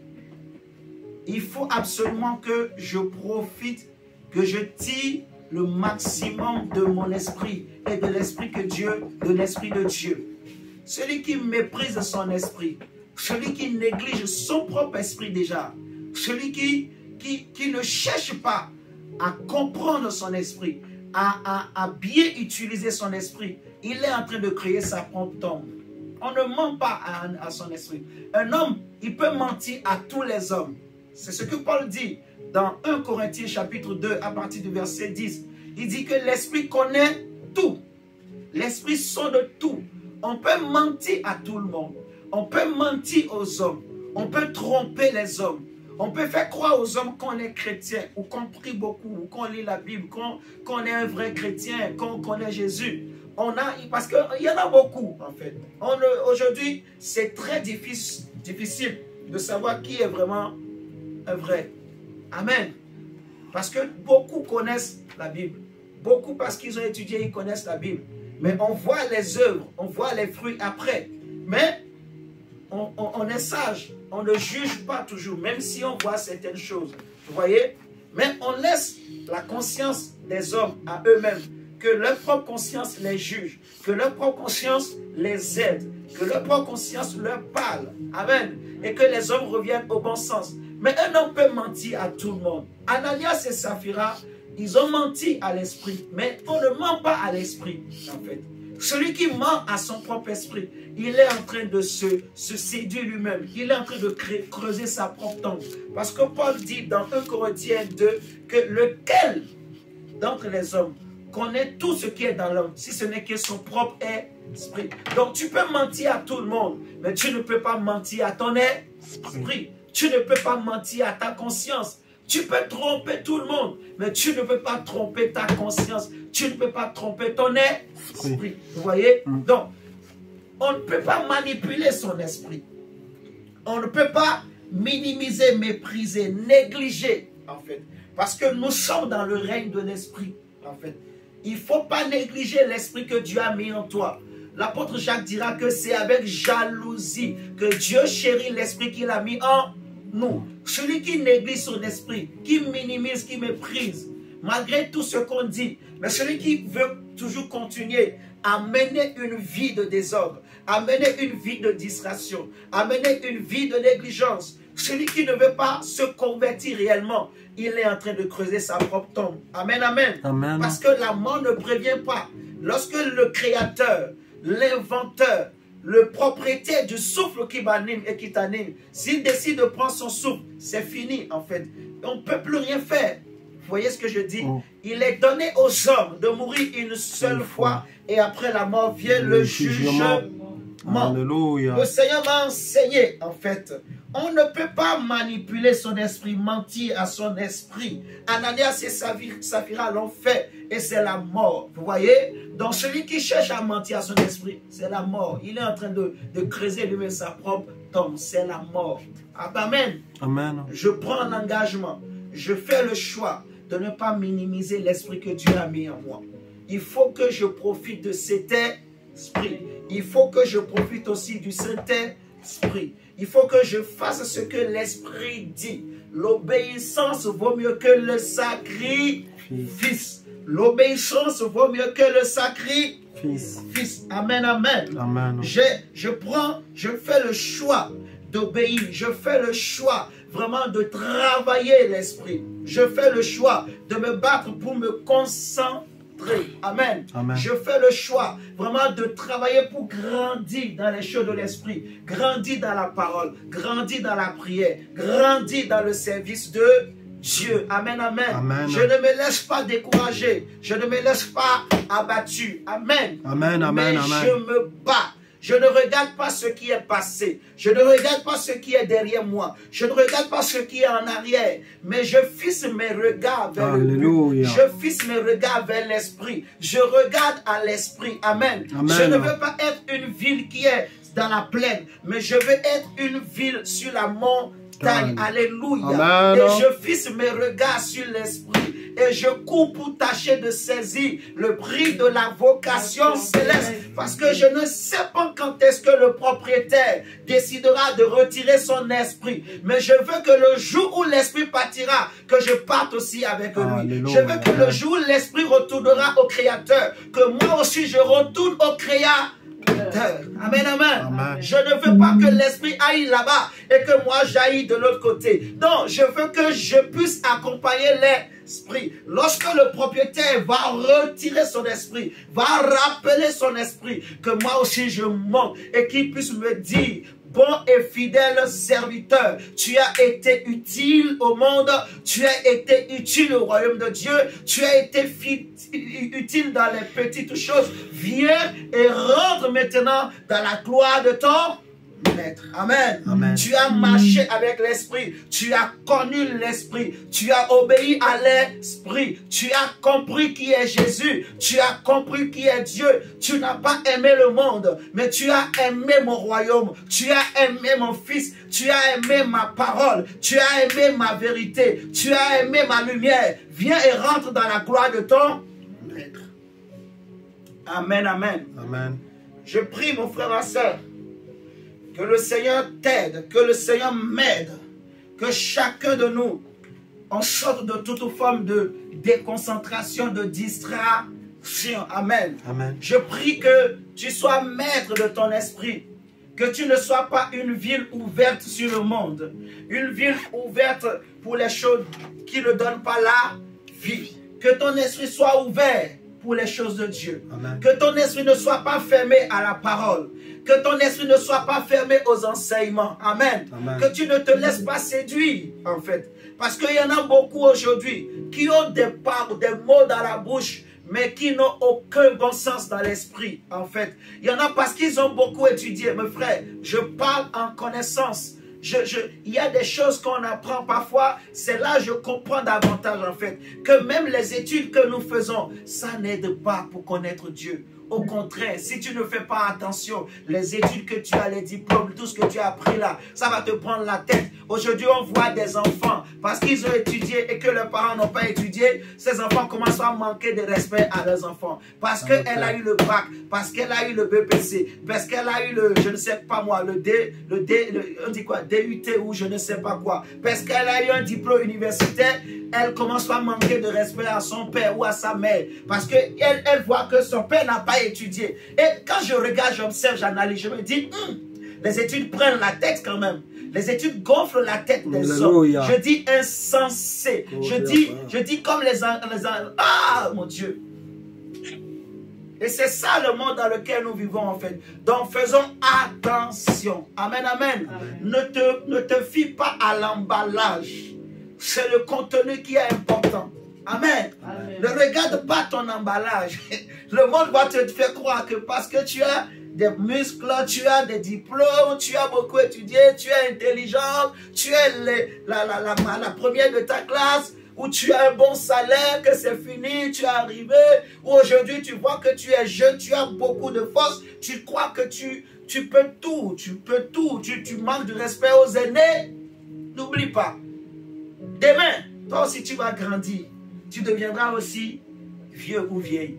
Il faut absolument que je profite, que je tire le maximum de mon esprit et de l'esprit que Dieu, de l'esprit de Dieu. Celui qui méprise son esprit, celui qui néglige son propre esprit déjà, celui qui, qui, qui ne cherche pas à comprendre son esprit, à, à, à bien utiliser son esprit, il est en train de créer sa propre tombe. On ne ment pas à, à son esprit. Un homme, il peut mentir à tous les hommes. C'est ce que Paul dit dans un Corinthiens chapitre deux à partir du verset dix. Il dit que l'esprit connaît tout. L'esprit sonde tout. On peut mentir à tout le monde. On peut mentir aux hommes. On peut tromper les hommes. On peut faire croire aux hommes qu'on est chrétien, ou qu'on prie beaucoup, ou qu'on lit la Bible, qu'on qu'on est un vrai chrétien, qu'on connaît Jésus. On a, parce qu'il y en a beaucoup, en fait. Aujourd'hui, c'est très difficile, difficile de savoir qui est vraiment un vrai. Amen. Parce que beaucoup connaissent la Bible. Beaucoup, parce qu'ils ont étudié, ils connaissent la Bible. Mais on voit les œuvres, on voit les fruits après. Mais on, on, on est sage, on ne juge pas toujours, même si on voit certaines choses. Vous voyez? Mais on laisse la conscience des hommes à eux-mêmes, que leur propre conscience les juge, que leur propre conscience les aide, que leur propre conscience leur parle. Amen. Et que les hommes reviennent au bon sens. Mais un homme peut mentir à tout le monde. Ananias et Saphira, ils ont menti à l'esprit, mais on ne ment pas à l'esprit, en fait. Celui qui ment à son propre esprit, il est en train de se, se séduire lui-même. Il est en train de créer, creuser sa propre tombe. Parce que Paul dit dans un Corinthiens deux que lequel d'entre les hommes connaît tout ce qui est dans l'homme, si ce n'est que son propre esprit. Donc tu peux mentir à tout le monde, mais tu ne peux pas mentir à ton esprit. Tu ne peux pas mentir à ta conscience. Tu peux tromper tout le monde, mais tu ne peux pas tromper ta conscience. Tu ne peux pas tromper ton esprit. Vous voyez? Mm. Donc, on ne peut pas manipuler son esprit. On ne peut pas minimiser, mépriser, négliger, en fait. Parce que nous sommes dans le règne de l'esprit, en fait. Il ne faut pas négliger l'esprit que Dieu a mis en toi. L'apôtre Jacques dira que c'est avec jalousie que Dieu chérit l'esprit qu'il a mis en nous. Celui qui néglige son esprit, qui minimise, qui méprise, malgré tout ce qu'on dit, mais celui qui veut toujours continuer à mener une vie de désordre, à mener une vie de distraction, à mener une vie de négligence, celui qui ne veut pas se convertir réellement, il est en train de creuser sa propre tombe. Amen, amen. Amen. Parce que la mort ne prévient pas. Lorsque le Créateur, l'inventeur, le propriétaire du souffle qui m'anime et qui t'anime, s'il décide de prendre son souffle, c'est fini en fait. On ne peut plus rien faire. Vous voyez ce que je dis? Oh. Il est donné aux hommes de mourir une seule une fois, fois et après la mort vient le, le jugement. Alléluia. Le Seigneur m'a enseigné en fait. On ne peut pas manipuler son esprit, mentir à son esprit. Ananias et Saphira l'ont fait et c'est la mort. Vous voyez? Donc celui qui cherche à mentir à son esprit, c'est la mort. Il est en train de, de creuser lui-même sa propre tombe. C'est la mort. Amen. Amen. Je prends l'engagement. Je fais le choix de ne pas minimiser l'esprit que Dieu a mis en moi. Il faut que je profite de cet esprit. Il faut que je profite aussi du Saint-Esprit. Il faut que je fasse ce que l'Esprit dit. L'obéissance vaut mieux que le sacrifice. L'obéissance vaut mieux que le sacrifice. Fils. Amen, amen. Amen. Je, je prends, je fais le choix d'obéir. Je fais le choix vraiment de travailler l'Esprit. Je fais le choix de me battre pour me concentrer. Amen. Amen. Je fais le choix vraiment de travailler pour grandir dans les choses de l'esprit, grandir dans la parole, grandir dans la prière, grandir dans le service de Dieu. Amen, amen. Amen. Je ne me laisse pas décourager, je ne me laisse pas abattu. Amen. Amen, amen, Mais amen. je me bats. Je ne regarde pas ce qui est passé. Je ne regarde pas ce qui est derrière moi. Je ne regarde pas ce qui est en arrière. Mais je fixe mes regards vers Alléluia. le but. Je fixe mes regards vers l'esprit. Je regarde à l'esprit. Amen. Amen. Je ne veux pas être une ville qui est dans la plaine, mais je veux être une ville sur la montagne. Amen. Alléluia. Amen. Et je fixe mes regards sur l'esprit. Et je cours pour tâcher de saisir le prix de la vocation céleste. Parce que je ne sais pas quand est-ce que le propriétaire décidera de retirer son esprit. Mais je veux que le jour où l'esprit partira, que je parte aussi avec lui. Alléluia. Je veux que le jour où l'esprit retournera au Créateur, que moi aussi je retourne au Créateur. Amen, amen, Amen. Je ne veux pas que l'esprit aille là-bas et que moi j'aille de l'autre côté. Non, je veux que je puisse accompagner l'esprit. Lorsque le propriétaire va retirer son esprit, va rappeler son esprit, que moi aussi je monte et qu'il puisse me dire: bon et fidèle serviteur, tu as été utile au monde, tu as été utile au royaume de Dieu, tu as été utile dans les petites choses. Viens et rentre maintenant dans la gloire de ton Maître. Amen. Amen. Tu as marché avec l'esprit, tu as connu l'esprit, tu as obéi à l'esprit, tu as compris qui est Jésus, tu as compris qui est Dieu. Tu n'as pas aimé le monde, mais tu as aimé mon royaume, tu as aimé mon fils, tu as aimé ma parole, tu as aimé ma vérité, tu as aimé ma lumière. Viens et rentre dans la gloire de ton Maître. Amen, amen. Amen. Je prie, mon frère, ma soeur, que le Seigneur t'aide, que le Seigneur m'aide, que chacun de nous, en sorte de toute forme de déconcentration, de distraction. Amen. Amen. Je prie que tu sois maître de ton esprit, que tu ne sois pas une ville ouverte sur le monde, une ville ouverte pour les choses qui ne donnent pas la vie. Que ton esprit soit ouvert pour les choses de Dieu. Amen. Que ton esprit ne soit pas fermé à la parole. Que ton esprit ne soit pas fermé aux enseignements. Amen. Amen. Que tu ne te laisses pas séduire, en fait. Parce qu'il y en a beaucoup aujourd'hui qui ont des paroles, des mots dans la bouche, mais qui n'ont aucun bon sens dans l'esprit, en fait. Il y en a parce qu'ils ont beaucoup étudié. Mes frères, je parle en connaissance. Je, je, il y a des choses qu'on apprend parfois, c'est là que je comprends davantage en fait, que même les études que nous faisons, ça n'aide pas pour connaître Dieu. Au contraire, si tu ne fais pas attention, les études que tu as, les diplômes, tout ce que tu as appris là, ça va te prendre la tête. Aujourd'hui, on voit des enfants, parce qu'ils ont étudié et que leurs parents n'ont pas étudié, ces enfants commencent à manquer de respect à leurs enfants. Parce qu'elle a eu le bac, parce qu'elle a eu le B P C, parce qu'elle a eu le, je ne sais pas moi, le D, le D, le, on dit quoi, D U T ou je ne sais pas quoi. Parce qu'elle a eu un diplôme universitaire, elle commence à manquer de respect à son père ou à sa mère. Parce qu'elle elle voit que son père n'a pas étudié. Et quand je regarde, j'observe, j'analyse, je me dis, hum, les études prennent la tête quand même. Les études gonflent la tête des Alléluia. hommes. Je dis insensé. Je dis, je dis comme les, les ah mon Dieu. Et c'est ça le monde dans lequel nous vivons en fait. Donc faisons attention. Amen, amen. Amen. Ne te, ne te fie pas à l'emballage. C'est le contenu qui est important. Amen. Amen. Ne regarde pas ton emballage. Le monde va te faire croire que parce que tu as des muscles, tu as des diplômes, tu as beaucoup étudié, tu es intelligent, tu es les, la, la, la, la première de ta classe, ou tu as un bon salaire, que c'est fini, tu es arrivé, ou aujourd'hui tu vois que tu es jeune, tu as beaucoup de force, tu crois que tu, tu peux tout, tu peux tout, tu, tu manques de respect aux aînés. N'oublie pas, demain, toi aussi tu vas grandir, tu deviendras aussi vieux ou vieille.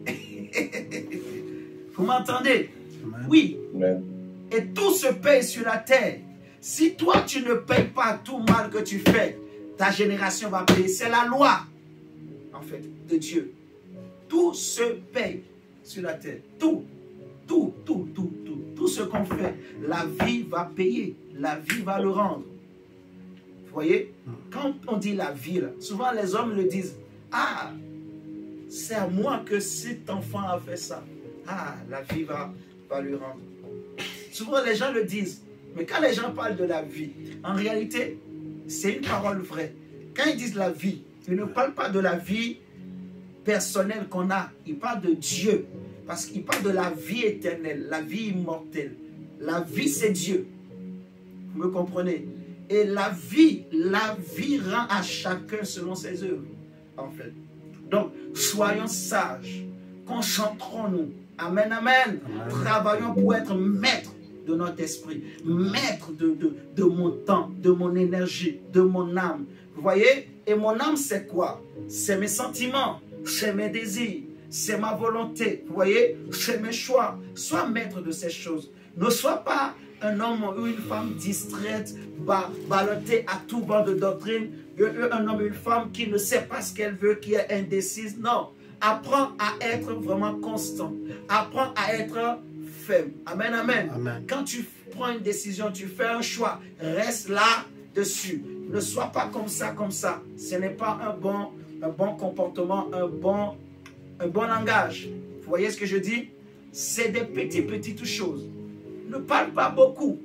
Vous m'entendez? Oui. Et tout se paye sur la terre. Si toi tu ne payes pas tout mal que tu fais, ta génération va payer. C'est la loi, en fait, de Dieu. Tout se paye sur la terre. Tout, tout, tout, tout, tout. Tout ce qu'on fait, la vie va payer. La vie va le rendre. Vous voyez? Quand on dit la vie, là, souvent les hommes le disent. Ah, c'est à moi que cet enfant a fait ça. Ah, la vie va, va lui rendre. Souvent les gens le disent. Mais quand les gens parlent de la vie, en réalité, c'est une parole vraie. Quand ils disent la vie, ils ne parlent pas de la vie personnelle qu'on a. Ils parlent de Dieu. Parce qu'il parle de la vie éternelle, la vie immortelle. La vie, c'est Dieu. Vous me comprenez? Et la vie, la vie rend à chacun selon ses œuvres, en fait. Donc, soyons sages, concentrons-nous. Amen, amen, amen. Travaillons pour être maîtres de notre esprit, maître de, de, de mon temps, de mon énergie, de mon âme. Vous voyez? Et mon âme, c'est quoi? C'est mes sentiments, c'est mes désirs, c'est ma volonté. Vous voyez? C'est mes choix. Sois maître de ces choses. Ne sois pas un homme ou une femme distraite, ballottée à tout vent de doctrine, un homme ou une femme qui ne sait pas ce qu'elle veut, qui est indécise. Non. Apprends à être vraiment constant. Apprends à être ferme. Amen, amen, amen. Quand tu prends une décision, tu fais un choix, reste là-dessus. Ne sois pas comme ça, comme ça. Ce n'est pas un bon, un bon comportement, un bon, un bon langage. Vous voyez ce que je dis? C'est des petites, petites choses. Ne parle pas beaucoup.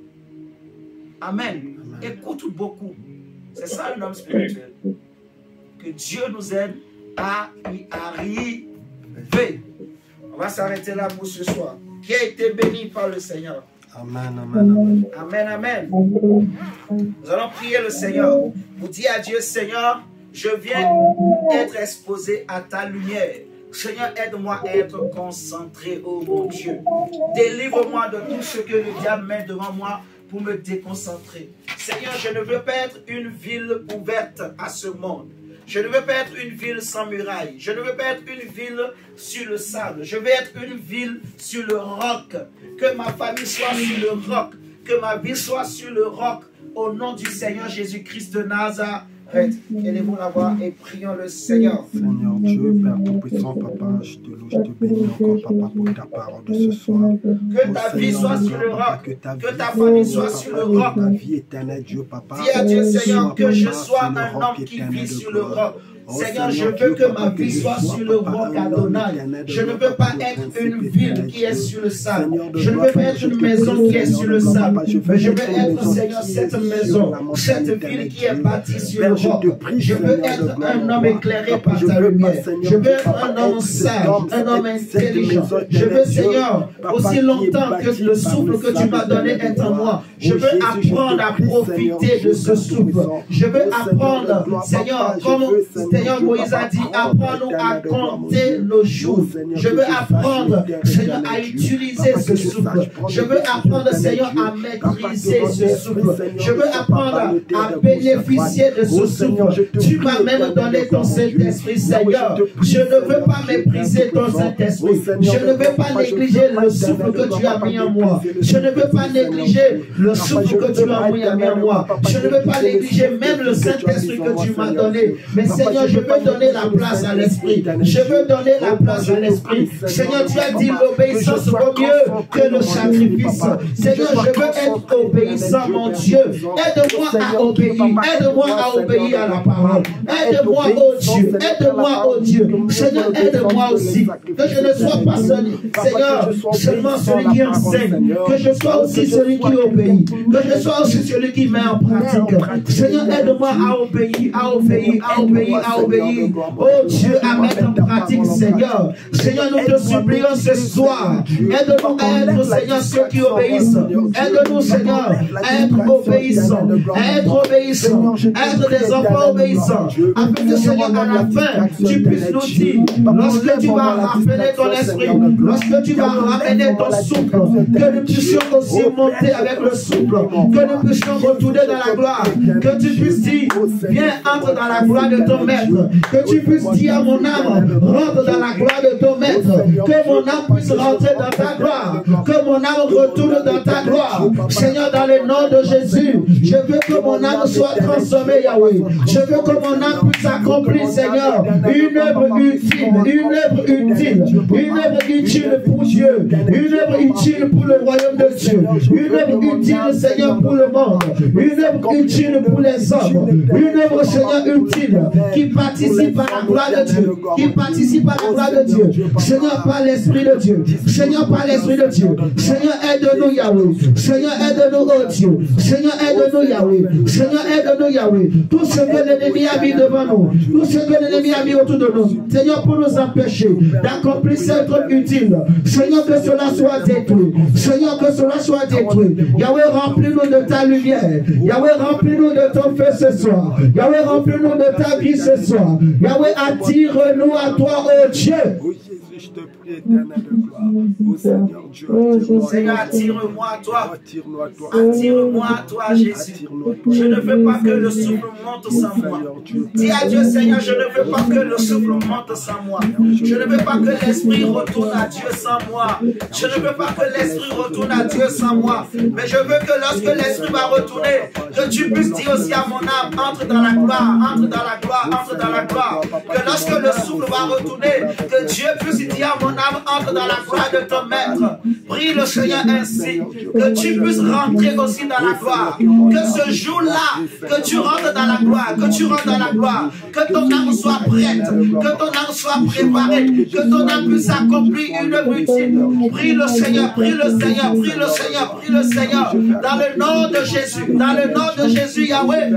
Amen. Amen. Écoute beaucoup. C'est ça un homme spirituel. Que Dieu nous aide à y arriver. On va s'arrêter là pour ce soir. Qui a été béni par le Seigneur. Amen, amen, amen. Amen, amen. Nous allons prier le Seigneur. Vous dites à Dieu, Seigneur, je viens être exposé à ta lumière. Seigneur, aide-moi à être concentré, oh mon Dieu. Délivre-moi de tout ce que le diable met devant moi pour me déconcentrer. Seigneur, je ne veux pas être une ville ouverte à ce monde. Je ne veux pas être une ville sans muraille. Je ne veux pas être une ville sur le sable. Je veux être une ville sur le roc. Que ma famille soit sur le roc. Que ma vie soit sur le roc. Au nom du Seigneur Jésus-Christ de Nazareth. Élevons la voix et prions le Seigneur. Seigneur Dieu, Père Tout-Puissant, Papa, je te loue, je te bénis encore, Papa, pour ta parole de ce soir. Que ta vie soit sur le roc. Que ta famille soit sur le roc. Ta vie éternelle, Dieu, Papa. Dis à Dieu, Seigneur, que je sois un homme qui vit sur le roc. Seigneur, je veux que ma vie soit sur le roc Adonai. Je ne veux pas être une ville qui est sur le sable. Je ne veux pas être une maison qui est sur le sable. Mais je veux être, Seigneur, cette maison, cette ville qui est bâtie sur le roc. Je veux être un homme éclairé par ta lumière. Je veux être un homme sage, un homme intelligent. Je veux, Seigneur, aussi longtemps que le souffle que tu m'as donné est en moi. Je veux apprendre à profiter de ce souffle. Je veux apprendre, Seigneur, comme Seigneur Moïse a dit, apprends-nous à compter nos jours. Je veux apprendre, Seigneur, à utiliser ce souffle. Je veux apprendre, Seigneur, à maîtriser ce souffle. Je veux apprendre à bénéficier de ce souffle. Tu m'as même donné ton Saint-Esprit, Seigneur. Je ne veux pas mépriser ton Saint-Esprit. Je ne veux pas négliger le souffle que tu as mis en moi. Je ne veux pas négliger le souffle que tu as mis en moi. Je ne veux pas négliger même le Saint-Esprit que tu m'as donné. Mais Seigneur, je veux donner la place à l'Esprit. Je veux donner la place à l'Esprit. Seigneur, tu as dit l'obéissance vaut mieux que le sacrifice. Seigneur, je veux être obéissant, mon Dieu. Aide-moi à obéir. Aide-moi à obéir à la parole. Aide-moi, oh Dieu. Aide-moi, oh Dieu. Seigneur, aide-moi aussi. Que je ne sois pas seul, Seigneur, seulement celui qui enseigne. Que je sois aussi celui qui obéit. Que je sois aussi celui qui met en pratique. Seigneur, aide-moi à obéir, à obéir, à obéir, à obéir. Oh Dieu, à mettre en pratique, Seigneur. Seigneur, nous te supplions ce soir. Aide-nous à être, Seigneur, ceux qui obéissent. Aide-nous, Seigneur, à être obéissants. À être obéissants. À être des enfants obéissants. Afin que, Seigneur, à la fin, tu puisses nous dire, lorsque tu vas raffermir ton esprit, lorsque tu vas ramener ton souffle, que nous puissions aussi monter avec le souffle, que nous puissions retourner dans la gloire, que tu puisses dire, viens, entre dans la gloire de ton maître, que tu puisses dire à mon âme, rentre dans la gloire de ton maître, que mon âme puisse rentrer dans ta gloire, que mon âme retourne dans ta gloire. Seigneur, dans le nom de Jésus, je veux que mon âme soit transformée, Yahweh. Je veux que mon âme puisse accomplir, Seigneur, une œuvre utile, une œuvre utile, une œuvre utile pour Dieu, une œuvre utile pour le royaume de Dieu, une œuvre utile, Seigneur, pour le monde, une œuvre utile pour les hommes, une œuvre, Seigneur, utile qui participe à la gloire de Dieu, qui participe à la gloire de Dieu. Seigneur, par l'Esprit de Dieu. Seigneur, par l'Esprit de Dieu. Seigneur, aide-nous, Yahweh. Seigneur, aide-nous, oh Dieu. Seigneur, aide-nous, Yahweh. Seigneur, aide-nous, Yahweh. Tout ce que l'ennemi a mis devant nous, tout ce que l'ennemi a mis autour de nous, Seigneur, pour nous empêcher d'accomplir ce truc utile. Seigneur, que cela soit détruit. Seigneur, que cela soit détruit. Yahweh, remplis-nous de ta lumière. Yahweh, remplis-nous de ton feu ce soir. Yahweh, remplis-nous de ta vie ce soir. Yahweh, attire-nous à toi, oh Dieu. Je te prie, éternel de gloire. Oh Seigneur Dieu, Seigneur, attire-moi à toi. Attire-moi à toi, Jésus. Je ne veux pas que le souffle monte sans moi. Dis à Dieu, Seigneur, je ne veux pas que le souffle monte sans moi. Je ne veux pas que l'esprit retourne à Dieu sans moi. Je ne veux pas que l'esprit retourne à Dieu sans moi. Mais je veux que lorsque l'esprit va retourner, que tu puisses dire aussi à mon âme, entre dans la gloire, entre dans la gloire, entre dans la gloire. Que lorsque le souffle va retourner, que Dieu puisse dire à mon âme, entre dans la gloire de ton maître. Prie le Seigneur ainsi, que tu puisses rentrer aussi dans la gloire. Que ce jour-là, que tu rentres dans la gloire, que tu rentres dans la gloire, que ton âme soit prête, que ton âme soit préparée, que ton âme puisse accomplir une œuvre utile. Prie le Seigneur, prie le Seigneur, prie le Seigneur, prie le Seigneur, dans le nom de Jésus, dans le nom de Jésus, Yahweh.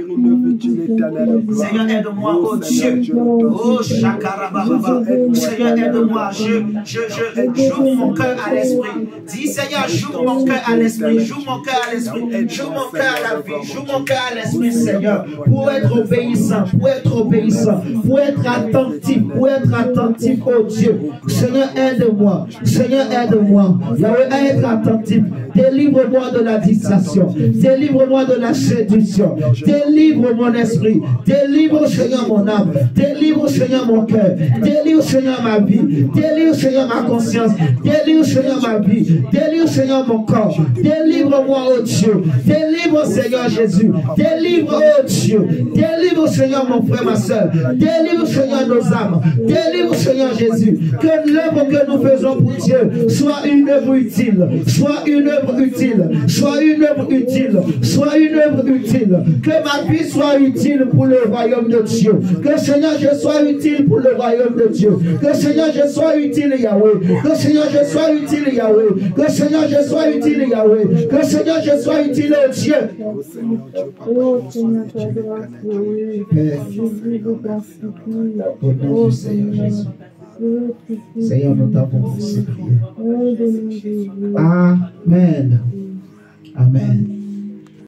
Seigneur, aide-moi, oh Dieu, oh Shakarababa, Seigneur, aide-moi, je, je, je, j'ouvre mon cœur à l'esprit. Dis, Seigneur, j'ouvre mon cœur à l'esprit, j'ouvre mon cœur à l'esprit, j'ouvre mon cœur à la vie, j'ouvre mon cœur à l'esprit, Seigneur, pour être obéissant, pour être obéissant, pour être attentif, pour être attentif, oh Dieu. Seigneur, aide-moi, Seigneur, aide-moi, Yahweh, à être attentif. Délivre-moi de la distraction, délivre-moi de la séduction, délivre mon esprit, délivre, Seigneur, mon âme, délivre, Seigneur, mon cœur, délivre, Seigneur, ma vie, délivre, Seigneur, ma conscience, délivre, Seigneur, ma vie, délivre, Seigneur, mon corps, délivre-moi, oh Dieu, délivre, Seigneur Jésus, délivre, oh Dieu, délivre, Seigneur, mon frère, ma soeur, délivre, Seigneur, nos âmes, délivre, Seigneur Jésus, que l'œuvre que nous faisons pour Dieu soit une œuvre utile, soit une œuvre utile, soit une œuvre utile, soit une œuvre utile, que ma vie soit utile pour le royaume de Dieu, que Seigneur, je sois utile pour le royaume de Dieu, que Seigneur, je sois utile, Yahweh, que Seigneur, je sois utile, Yahweh, que Seigneur, je sois utile, Yahweh, que Seigneur, je sois utile, oh Dieu. Oh Seigneur, ta grâce, oui. Jésus, je t'en supplie. Oh Seigneur. Seigneur, nous t'avons supplié. Amen. Amen.